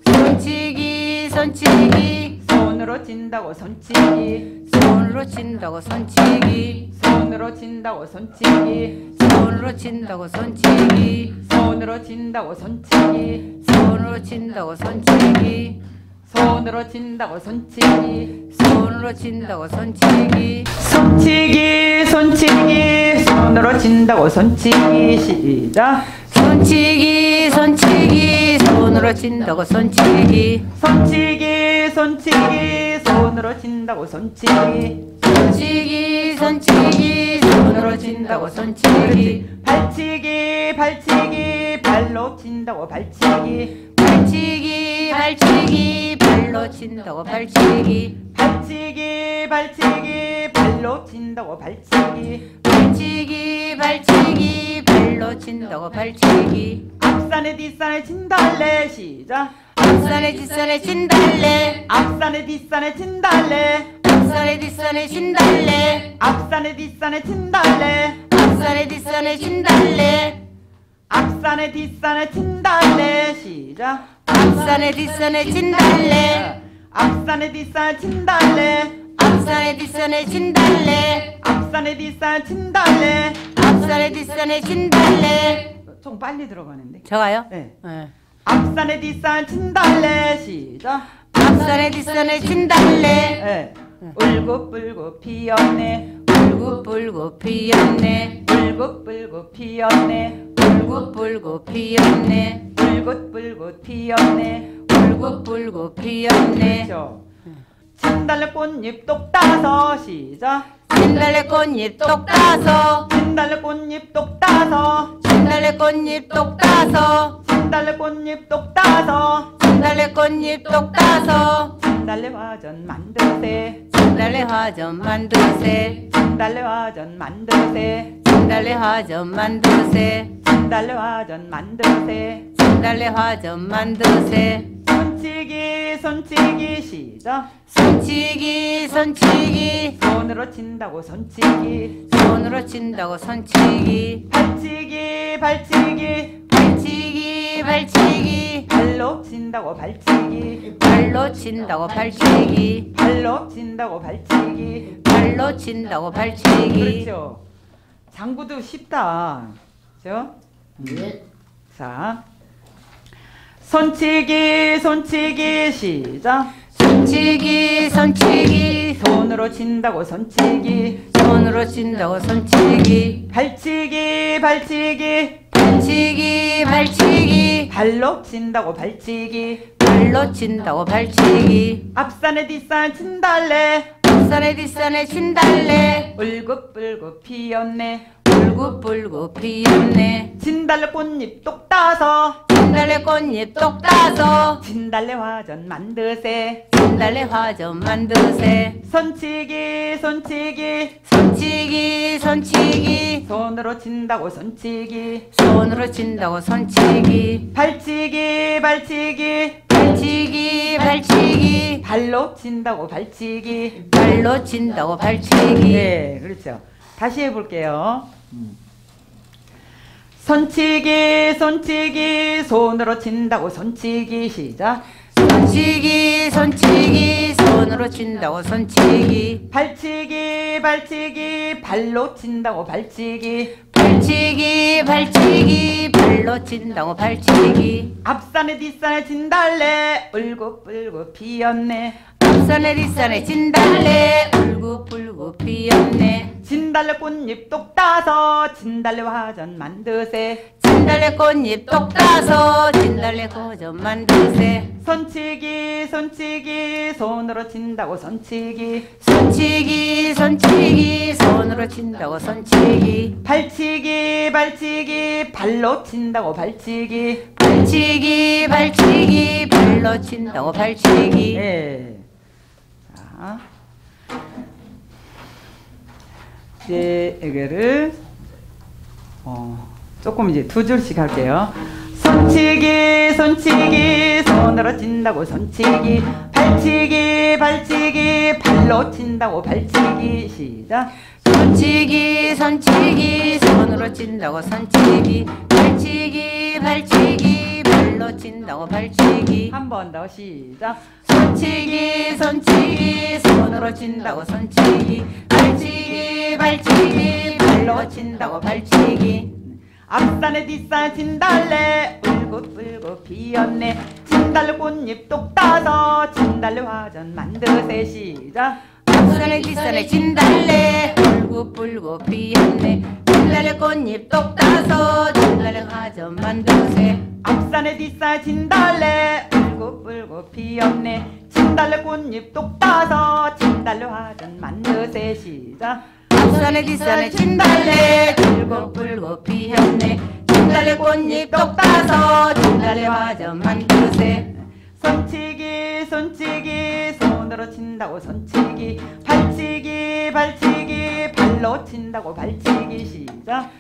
손치기 손치기 손으로 친다고 손치기 손으로 친다고 손치기 손으로 친다고 손치기 손으로 친다고 손치기 손으로 친다고 손치기 손으로 친다고 손치기 손으로 친다고 손치기 손으로 친다고 손치기 손치기 손치기 손으로 친다고 손치기 시작. 손치기 손치기 손으로 친다고 손치기 손치기 손치기 손으로 친다고 손치기 손치기 손치기 손으로 친다고 손치기 발치기 발치기 발로 친다고 발치기 발치기 발치기 발로 친다고 발치기 발치기 발치기 발로 친다고 발치기 발치기 발치기 발로 친다고 발치기 앞산에 뒷산에 친달래 시작. 앞산에 뒷산에 친달래 앞산에 뒷산에 친달래 앞산에 뒷산에 친달래 앞산에 뒷산에 친달래 앞산에 뒷산에 친달래 앞산에 뒷산에 친달래 시작. 앞산에 뒷산에 친달래 앞산에 뒷산에 친달래 앞산에 뒷산에 친달래 앞산에 뒷산에 친달래 앞산에 뒷산에 친달래 좀 빨리 들어가는데. 저가요? 네. 네. 앞산에 뒷산에 친달래 시작. 앞산에 뒷산에 친달래 네. 울긋불긋 피었네 불긋불긋 피었네 울긋불긋 피었네 불긋불긋 피었네 울긋불긋 피었네 불긋불긋 피었네 그렇죠. 진달래 꽃잎 똑 따서 시작. 진달래 꽃잎 똑 따서 진달래 꽃잎 똑 따서 진달래 꽃잎 똑 따서 진달래 꽃잎 똑 따서 진달래 꽃잎 똑 따서 진달래 화전 만드세 진달래 화전 만드세 진달래 화전 만드세 진달래 화전 만드세 진달래 화전 만드세 진달래 화전 만드세 손치기 손치기 시작. 손치기 손치기 손으로 친다고 손치기 손으로 친다고 손치기 발치기 발치기 발치기 발치기 발로 친다고 발치기 발로 친다고 발치기 발로 친다고 발치기 발로 친다고 발치기 그렇죠. 장구도 쉽다. 그렇죠? 예. 자, 손치기 손치기 시작. 손치기 손치기 손으로 친다고 손치기 손으로 친다고 손치기 발치기 발치기 발치기 발치기 발로 친다고 발치기 발로 친다고 발치기 앞산에 뒷산 친달래 앞산에 뒷산에 친달래 울긋불긋 피었네 불긋불긋 피었네 진달래 꽃잎 똑 따서 진달래 꽃잎 똑 따서 진달래 화전 만드세 진달래 화전 만드세 손치기 손치기 손치기 손치기 손으로 친다고 손치기 손으로 친다고 손치기 발치기 발치기 발치기 발치기 발로 친다고 발치기 발로 친다고 발치기 네 그렇죠. 다시 해볼게요. 손치기 손치기 손으로 친다고 손치기 시작. 손치기 손치기 손으로 손으로 친다고 손치기 발치기 발치기 발로 친다고 발치기 발치기 발치기 발로 친다고 발치기 앞산에 뒷산에 진달래 울긋불긋 피었네 앞산에 뒷산에 진달래 울긋불긋 피었네 진달래 꽃잎 똑 따서 진달래 화전 만드세 진달래 꽃잎 똑 따서 진달래 고전 만드세 손치기 손치기 손으로 친다고 손치기 손치기 손치기 손으로 친다고 손치기 발치기 발치기 발로 친다고 발치기 발치기 발치기 발로 친다고 발치기 예. 자, 이제 이거를 어, 조금 이제 두 줄씩 할게요. 손치기 손치기 손으로 친다고 손치기 발치기 발치기 발로 친다고 발치기 시작 손치기 손치기 손으로 친다고 손치기 발치기 발치기 발로 친다고 발치기 한 번 더 시작 손치기 손치기 손으로 친다고 손치기 발치기 발치기 발로 친다고 발치기 앞산에 뒷산에 진달래 울긋불긋 피었네 진달래 꽃잎 똑 따서 진달래 화전 만드세 시작 앞산에 뒷산에 진달래 울긋불긋 피었네 진달래 꽃잎 똑 따서 진달래 화전 만드세 앞산에 뒷산에 진달래 울긋불긋 피었네 진달래 꽃잎 똑 따서 진달래 화전 만드세 시작 앞산에 뒷산에 진달래 울긋불긋 피었네 진달래 꽃잎 똑 따서 진달래 화전 만드세 손치기 손치기 손으로 친다고 손치기 발치기 발치기 발로 친다고 발치기 시작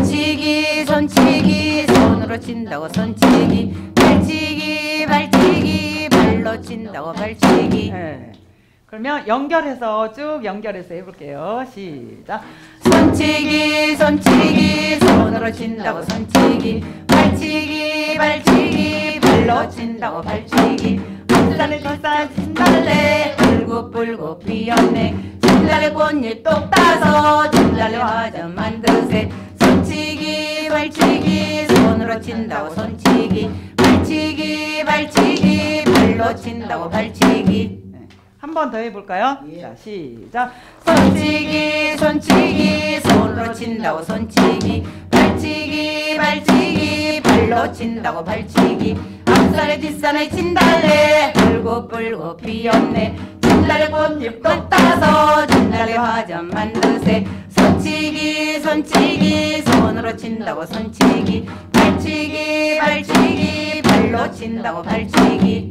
손치기 손치기 손으로 친다고 손치기 발치기 발치기 발로 친다고 발치기 네. 그러면 연결해서 쭉 연결해서 해볼게요. 시작. 손치기 손치기 손으로 친다고 손치기 발치기 발치기 발로 친다고 발치기 앞산에 뒷산에 진달래 울긋불긋 피었네 진달래 꽃잎 똑 따서 진달래 화전 만드세 손치기 발치기 손으로 친다고 손치기 발치기 발치기 발로 친다고 발치기 한 번 더 해볼까요? 예. 자, 시작. 손치기 손치기 손으로 친다고 손치기 발치기 발치기 발로 친다고 발치기 앞산에 뒷산에 진달래 울긋불긋 피었네 진달래 꽃잎 똑 따서 진달래 화전 만드세 손치기 손치기 손으로 친다고 손치기 발치기 발치기 발로 친다고 발치기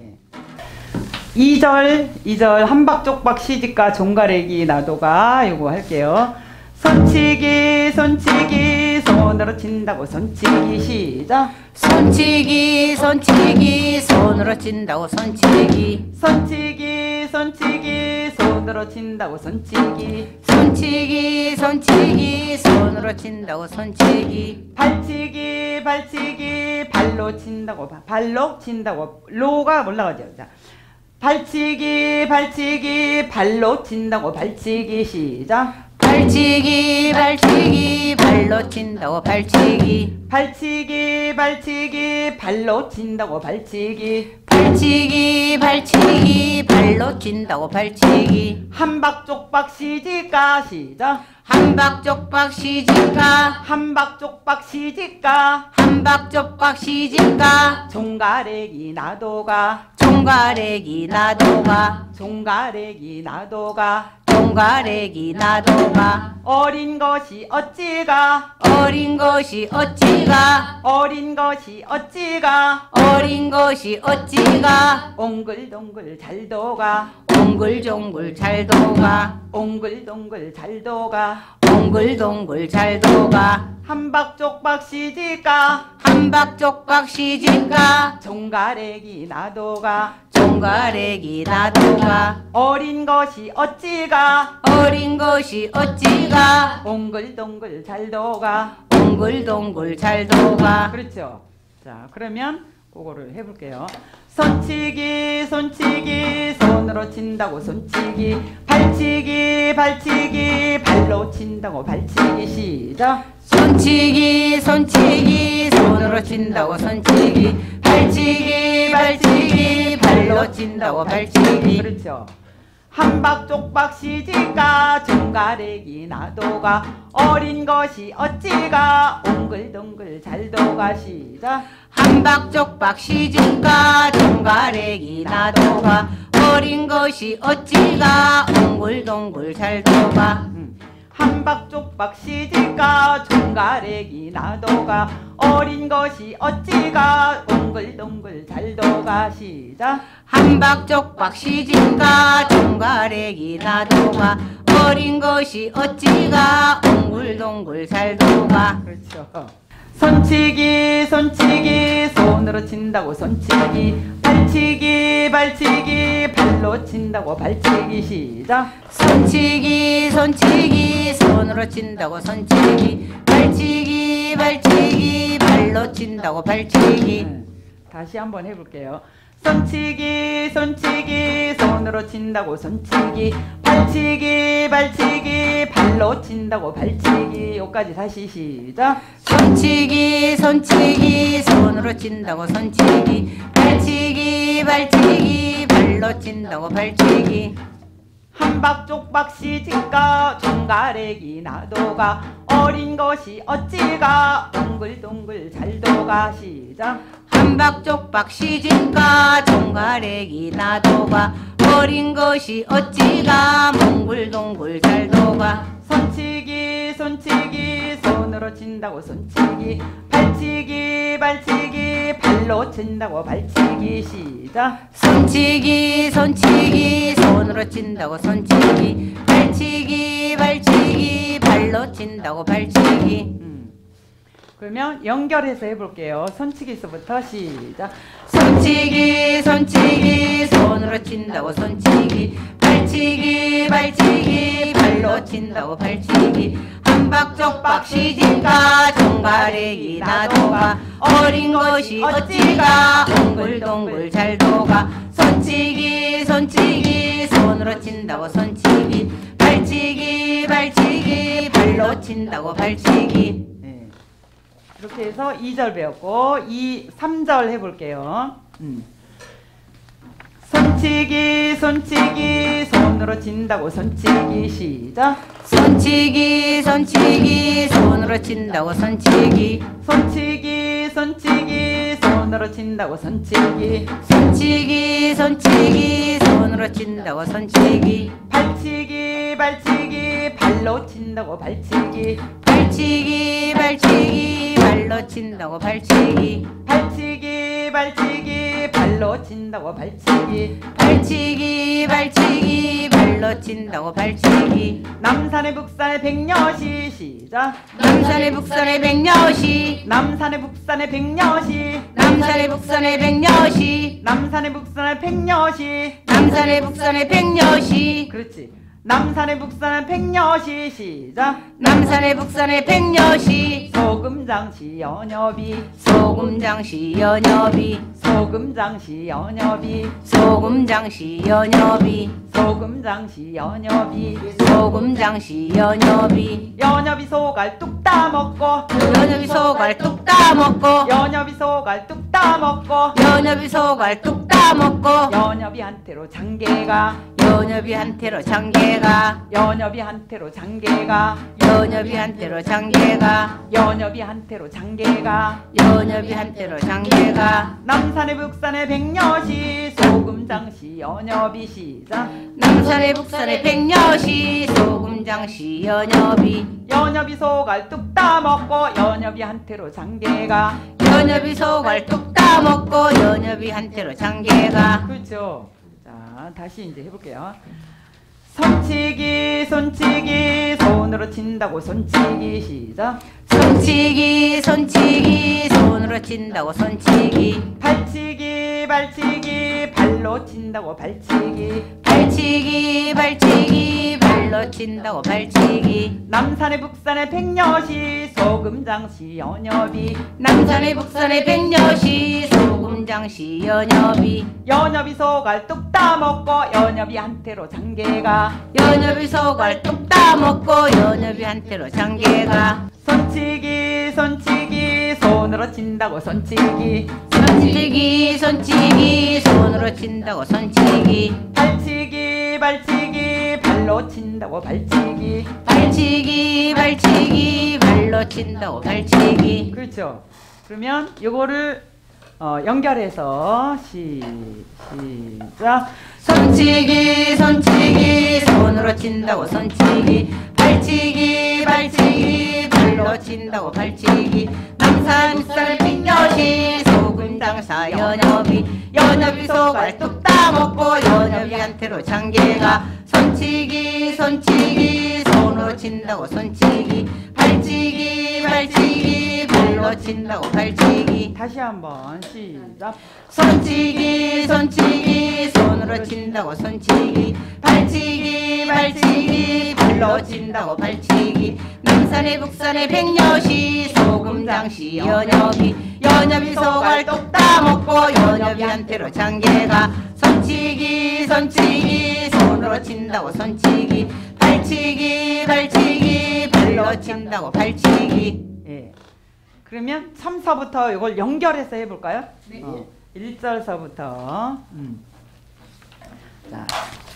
이 절, 이 절 한박쪽박 시집가 종가래기 나도가 요거 할게요. 손치기 손치기 손으로 친다고 손치기 시작. 손치기 손치기 손으로 친다고 손치기 손치기 손치기 손으로 친다고 손치기 손치기 손치기 손으로 친다고 손치기 발치기 발치기 발로 친다고 바- 발로 친다고 로가 올라가죠. 자. 발치기 발치기 발로 친다고 발치기 시작. 발치기 발치기 발로 친다고 발치기 발치기 발치기 발로 친다고 발치기 발치기 발치기 발로 친다고 발치기 한박쪽박 시집가 시작. 한박쪽박 시집가 한박쪽박 시집가 한박쪽박 시집가 종가래기 나도가 종가래기 나도가 종가래기 나도가 종가래기 나도가 어린 것이 어찌가 어린 것이 어찌가 어린 것이 어찌가 어린 것이 어찌가 옹글동글 잘도가 옹글종글 잘 도가 옹글동글 잘도가 옹글동글 잘 도가 한박쪽박 시집가 한박쪽박 시집가 종가래기 나도가 종가래기 나도가 어린 것이 어찌가 어린 것이 어찌가 옹글동글 잘도가 옹글동글 잘 도가 그렇죠. 자 그러면 그거를 해볼게요. 손치기 손치기 손으로 친다고 손치기 발치기 발치기 발로 친다고 발치기 시작. 손치기 손치기 손으로 친다고 손치기 발치기 발치기 발로 친다고 발치기. 그렇죠. 한박 쪽박 시집가 종가래기 나도가 어린 것이 어찌가 옹글동글 잘도가 시작. 한박쪽박 시집가 종가래기 나도가 어린 것이 어찌가 옹글동글 잘도가. 음. 한박 쪽박 시집가 종가래기 나도가 어린 것이 어찌가 옹글동글 잘도가 시작. 한박쪽박 시집가 종가래기 나도가 어린 것이 어찌가 옹글동글 잘도가. 그렇죠. 손치기 손치기 손으로 친다고 손치기 발치기 발치기 발로 친다고 발치기 시작. 손치기 손치기 손으로 친다고 손치기 발치기 발치기 발로 친다고 발치기. 음, 다시 한번 해볼게요. 손치기 손치기 손으로 친다고 손치기 발치기 발치기 발로 친다고 발치기. 여기까지 다시 시작. 손치기 손치기 손으로 친다고 손치기 발치기 발치기 발로 친다고 발치기. 한박 쪽박 시집가 종가래기 나도가 어린 것이 어찌가 동글동글 잘도가 시작. 한박쪽박 시집가 종가래기 나도가 어린 것이 어찌가 몽글동글 잘도가. 손치기 손치기 손으로 친다고 손치기 발치기 발치기 발로 친다고 발치기 시작. 손치기 손치기 손으로 친다고 손치기 발치기 발치기 발로 친다고 발치기. 음. 그러면 연결해서 해볼게요. 손치기서부터 시작. 손치기 손치기 손으로 친다고 손치기 발치기 발치기 발로 친다고 발치기. 한박쪽박 시집가 종가래기 나도가 어린 것이 어찌가 옹글동글 잘도가. 손치기 손치기 손으로 친다고 손치기 발치기 발치기 발로 친다고 발치기. 네. 이렇게 해서 이 절 배웠고 이 삼 절 해볼게요. 음. 손치기 손치기 손으로 친다고 손치기 시작. 손치기 손치기 손으로 친다고 손치기 손치기 손치기 손으로 친다고 손치기 손치기 손치기 손으로 친다고 손치기 발치기 발치기 발로 친다고 발치기 발치기 발치기 발로 친다고 발치기 발치기 발치기 발로 친다고 발치기 발치기 발치기 발로 친다고 발치기. 남산의 북산의 백녀시 시작. 남산의 북산의 백녀시 남산의 북산의 백녀시 남산의 북산의 백녀시 남산의 북산의 백녀시 남산의 북산의 백녀시 그렇지. 남산의 북산의 백녀시 시작. 남산의 북산의 백녀시 소금장시 연협이 소금장시 연협이 소금장시 연협이 소금장시 연협이 소금장시 연협이 소금장시 연협이 연협이 소갈 뚝 따먹고 연협이 소갈 뚝 따먹고 연협이 소갈 뚝 따먹고 연협이 소갈 뚝 따먹고 연협이 한테로 장계가 연협이 한테로 장계가 연협이 한테로 장계가 연협이 한테로 장계가 연협이 한테로 장계가 연협이 한테로 장계가 남산의 북산의 백녀시 소금장시 연협이 시작. 남산의 북산의 백녀시 소금장시 연협이 연협이 소갈 뚝 따먹고 연협이 한테로 장계가 연협이 소갈 뚝 따먹고 연협이 한테로 장계가. 그렇죠. 자 다시 이제 해볼게요. 손치기 손치기 손으로 친다고 손치기 시작. 손치기 손치기 손으로 친다고 손치기 발치기 발치기 발로 친다고 발치기 발치기 발치기 발로 발로 친다고 발치기 남산의 북산의 백녀시 소금장시 연엽이 남산의 북산의 백녀시 소금장시 연엽이 연엽이 소갈 뚝 따먹고 연엽이 한테로 장계가 연엽이 소갈 뚝 따먹고 연엽이 한테로 장계가 손치기 손치기 손으로 친다고 손치기 손치기 손치기 손으로 친다고 손치기 발치기 발치기 발로 친다고 발치기 발치기 발치기 발로 친다고 발치기 그렇죠. 그러면 요거를 어, 연결해서 시, 시작 손치기 손치기 손으로 친다고 손치기 발치기 발치기 발로 친다고 발치기 남산 북산 백녀시 소금장사 연엽이 연엽이 소갈 뚝 따먹고 연엽이 한테로 장계가 손치기 손치기 손으로 친다고 손치기 발치기 발치기 발로 친다고 발치기 다시 한번 시작 손치기 손치기 손으로 친다고 손치기 발치기 발치기 발로 친다고 발치기 남산의 북산의 백녀시 소금장시 연엽이 연엽이 소갈 뚝 따먹고 연엽이 한테로 장계가 손치기 손치기 손으로 친다고 손치기 발치기 발치기 발로 친다고 발치기 예. 그러면 삼, 사부터 이걸 연결해서 해볼까요? 네. 어, 일 절서부터 음. 자,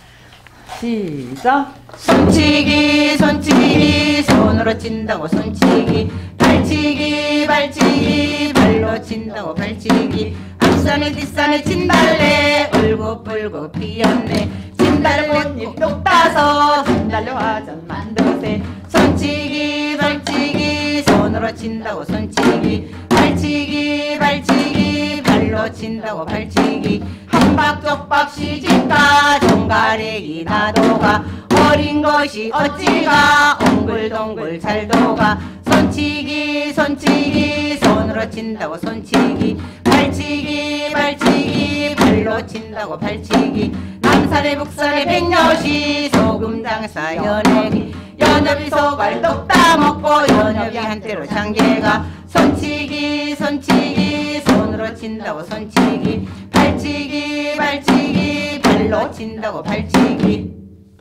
시작 손치기 손치기 손으로 친다고 손치기 발치기 발치기 발로 친다고 발치기 앞산에 뒷산에 진달래 울고불고 피었네 진달꽃잎 똑 따서 진달래 화전 만드세 손치기 발치기 손으로 친다고 손치기 발치기 발치기 발로 친다고 발치기 한박쪽박 시집가 종가래기 나도가 어린 것이 어찌가 옹글동글 잘 도가 손치기 손치기 손으로 친다고 손치기 발치기 발치기 발로 친다고 발치기 남산의 북산의 백녀시 소금장사 연예기 연엽이 소갈 뚝 따먹고 연엽이 한테로 장계가 손치기 손치기 손으로 친다고 손치기 발치기 발치기 발로 친다고 발치기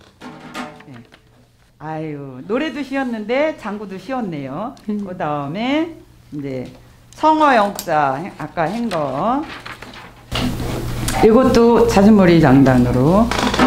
아유 노래도 쉬웠는데 장구도 쉬웠네요. 그 다음에 이제 성어영자 아까 한거 이것도 자주머리 장단으로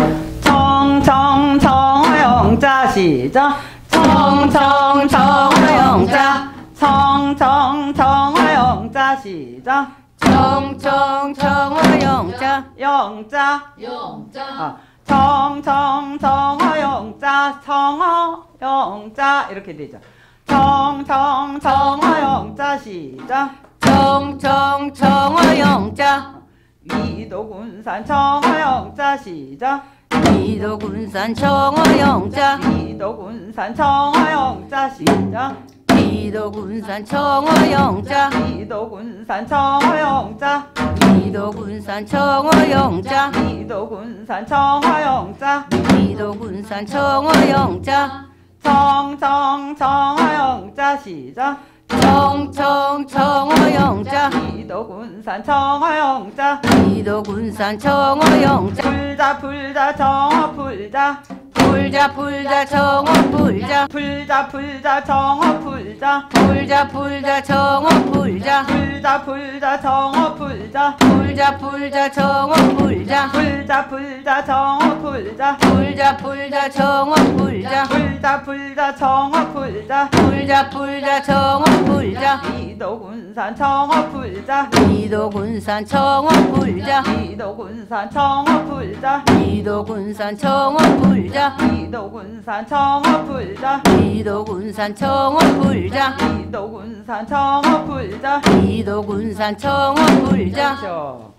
청청 청어영자 시작 청청 청어영자 청청 청어영자 시작 청청 청어영자 영자 영자 아, 청청 청어영자 청어영자 이렇게 되죠. 청청 청어영자 시작 청청 청어영자 위도군산 청어영자 시작 위도군산 청어영자 위도군산 청어영자 시작 위도군산 청어영자 위도군산 청어영자 위도군산 청어영자 위도군산 청어영자 위도군산 청어영자 청청 청어영자 시작 청청 청어영자 위도군산 청어영자 위도군산 청어영자 풀자 풀자 청어 풀자 풀자 풀자 청어 풀자 풀자 풀자 청어 풀자 풀자 풀자 청어 풀자 풀자 풀자 청어 풀자 풀자 풀자 청어 풀자 풀자 풀자 청어 풀자 풀자 풀자 청어 풀자 풀자 풀자 청어 풀자 풀자 풀자 청어 풀자 위도군산 청어 풀자 위도군산 청어 풀자 위도군산 청어 풀자 위도군산 청어 풀자 위도군산 청어 풀자 위도군산 청어 풀자 위도군산 청어 풀자 위도군산 청어 풀자 그렇죠.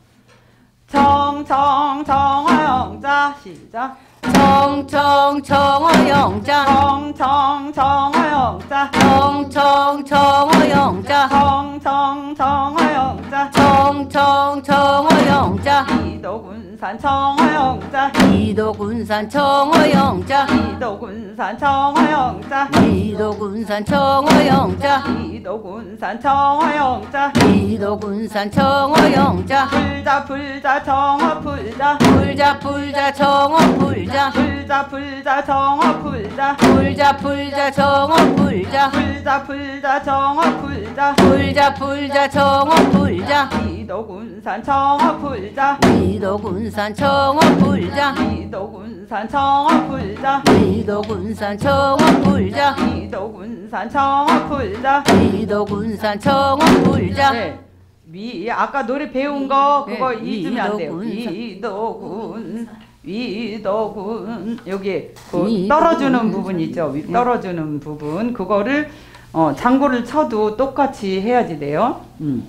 청청 청어영자 시작 청청 청어영자 청청 청어영자 청청 청어영자 청청 청어영자 청청 청어영자 위도군산 청어영자 위 이도군산 청어영자 이도군산 청어영자 이도군산 청어영자 이도군산 청어영자 이도군산 청어영자 불자 불자 청어 불자 불자 불자 청어 불자 불자 불자 청어 불자 불자 불자 청어 불자 불자 불자 청어 불자 불자 불자 청어 불자 이도군산 청어 불자 이도군산 청어 불자 이도군산 청어 불자 이도군산 청어 불자 이도군산 청어 불자 이도군산 청어 불자 네. 위 아까 노래 배운 거 그거 네, 잊으면 안 돼요. 위도군산. 위도군 위도군 여기 그 위도군. 떨어주는 부분 있죠. 위- 떨어주는 부분 그거를 어, 장구를 쳐도 똑같이 해야지 돼요. 음.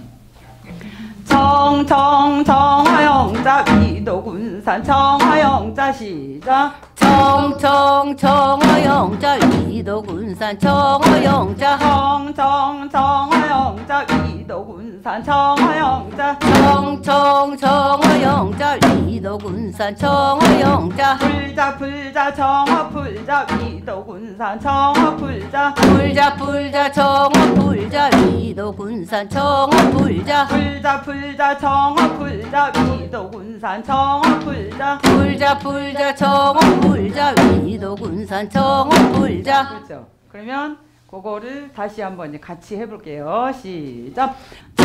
청청청화영자 위도군산 청화영자 시작. 청청청어영자 이도군산 청어영자 청청청화영자 위도군산 청화영자 청청청어영자 이도군산 청어영자 불자 불자 청어 불자 위도군산 청어 불자 불자 불자 청어 불자 이도군산 청어 불자 불자 불자 청어 불자 위도군산 청어 불자 불자 불자 청어 불자 이도군산 청어 불자 그렇죠. 그러면 그거를 다시 한번 이제 같이 해볼게요. 시작.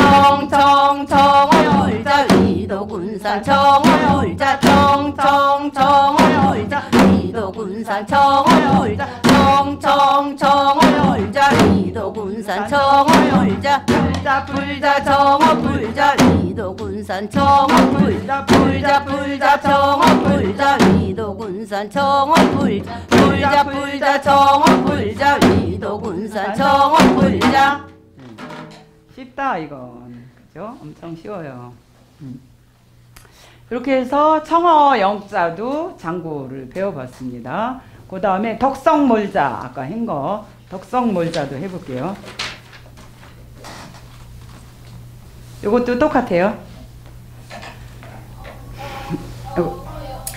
청청청어 불자 이도군산 청어 불자 청청청어 불자 이도군산 청어 불자 청청청어 불자 이도군산 청어 불자 불자 불자 청어 불자 이도군산 청어 불자 불자 불자 청어 불자 이도군산 청어 불자 불자 불자 청어 불자 이도군산 청어 불자 쉽다 이건 그죠? 엄청 쉬워요. 음. 이렇게 해서 청어 영자도 장구를 배워봤습니다. 그 다음에 덕성몰자 아까 한 거 덕성몰자도 해볼게요. 이것도 똑같아요. 요거.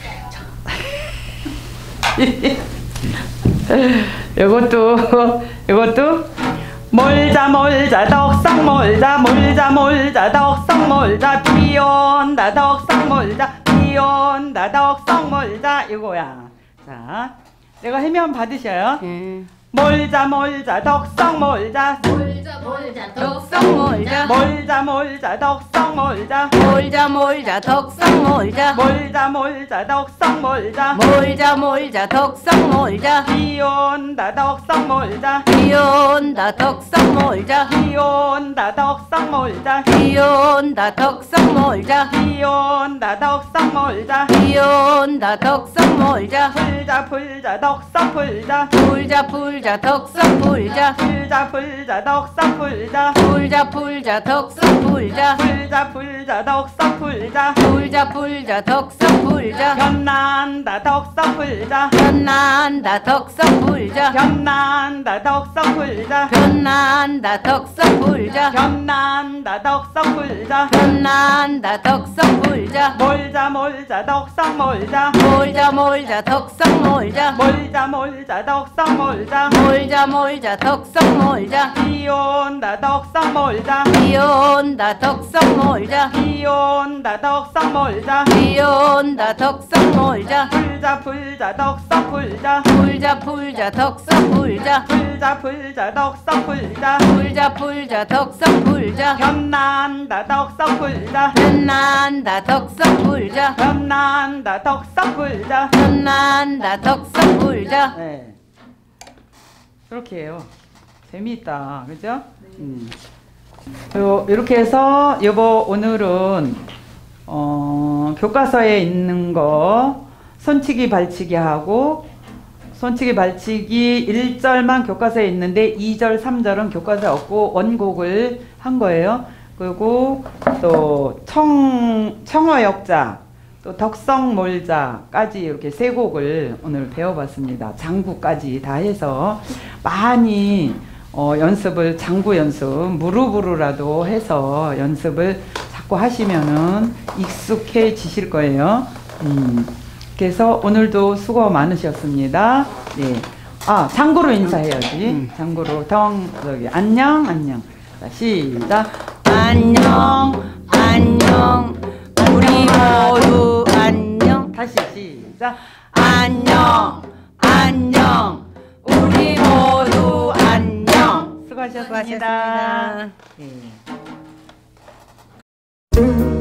이것도 이것도 몰자 몰자 덕성 몰자 몰자 몰자 덕성 몰자 비 온다 덕성 몰자 비 온다 덕성 몰자 이거야. 자, 내가 해면 받으셔요. 예. 몰자 몰자 덕성 몰자 몰자 몰자 덕성 몰자 몰자 몰자 덕성 몰자 몰자 몰자 덕성 몰자 몰자 몰자 덕성 몰자 몰자 몰자 덕성 몰자 비 온다 덕성 몰자 비 온다 덕성 몰자 비 온다 덕성 몰자 비 온다 덕성 몰자 비 온다 덕성 몰자 비 온다 덕성 몰자 불자 불자 덕성 불자 불자 불자 덕성 불자 불자 불자 덕성 불자 불자 불자 덕성 불자 불자 불자 덕성 불자 불자 불자 덕성 불자 변난다 덕성 불자 변난다 덕성 불자 변난다 덕성 불자 변난다 덕성 불자 변난다 덕성 불자 변난다 덕성 불자 몰자 몰자 덕성 몰자 몰자 몰자 덕성 몰자 몰자 몰자 덕성 몰자 몰자 몰자 덕성 몰자 비 온다 덕성 몰자 비 온다 덕성 몰자 비 온다 덕성 몰자 비 온다 덕성 몰자 불자 불자 덕성 불자 불자 불자 덕성 불자 불자 불자 덕성 불자 불자 불자 덕성 불자 변난다 덕성 불자 변난다 덕성 불자 변난다 덕성 불자 변난다 덕성 불자 네. 그렇게 해요. 재미있다. 그죠? 음. 요, 이렇게 해서 여보 오늘은 어, 교과서에 있는 거 손치기 발치기 하고 손치기 발치기 일 절만 교과서에 있는데 이 절 삼 절은 교과서에 없고 원곡을 한 거예요. 그리고 또 청, 청어역자 또 덕성몰자까지 이렇게 세 곡을 오늘 배워봤습니다. 장구까지 다 해서 많이 어, 연습을 장구 연습 무릎으로라도 해서 연습을 자꾸 하시면은 익숙해지실 거예요. 음, 그래서 오늘도 수고 많으셨습니다. 네. 아, 장구로 인사해야지. 장구로. 덩, 저기, 안녕, 안녕. 자, 시작. 안녕 안녕 우리 모두 안녕. 다시 시작. 안녕 안녕 우리 모두 안녕. 수고하셨습니다. 수고하셨습니다. 네.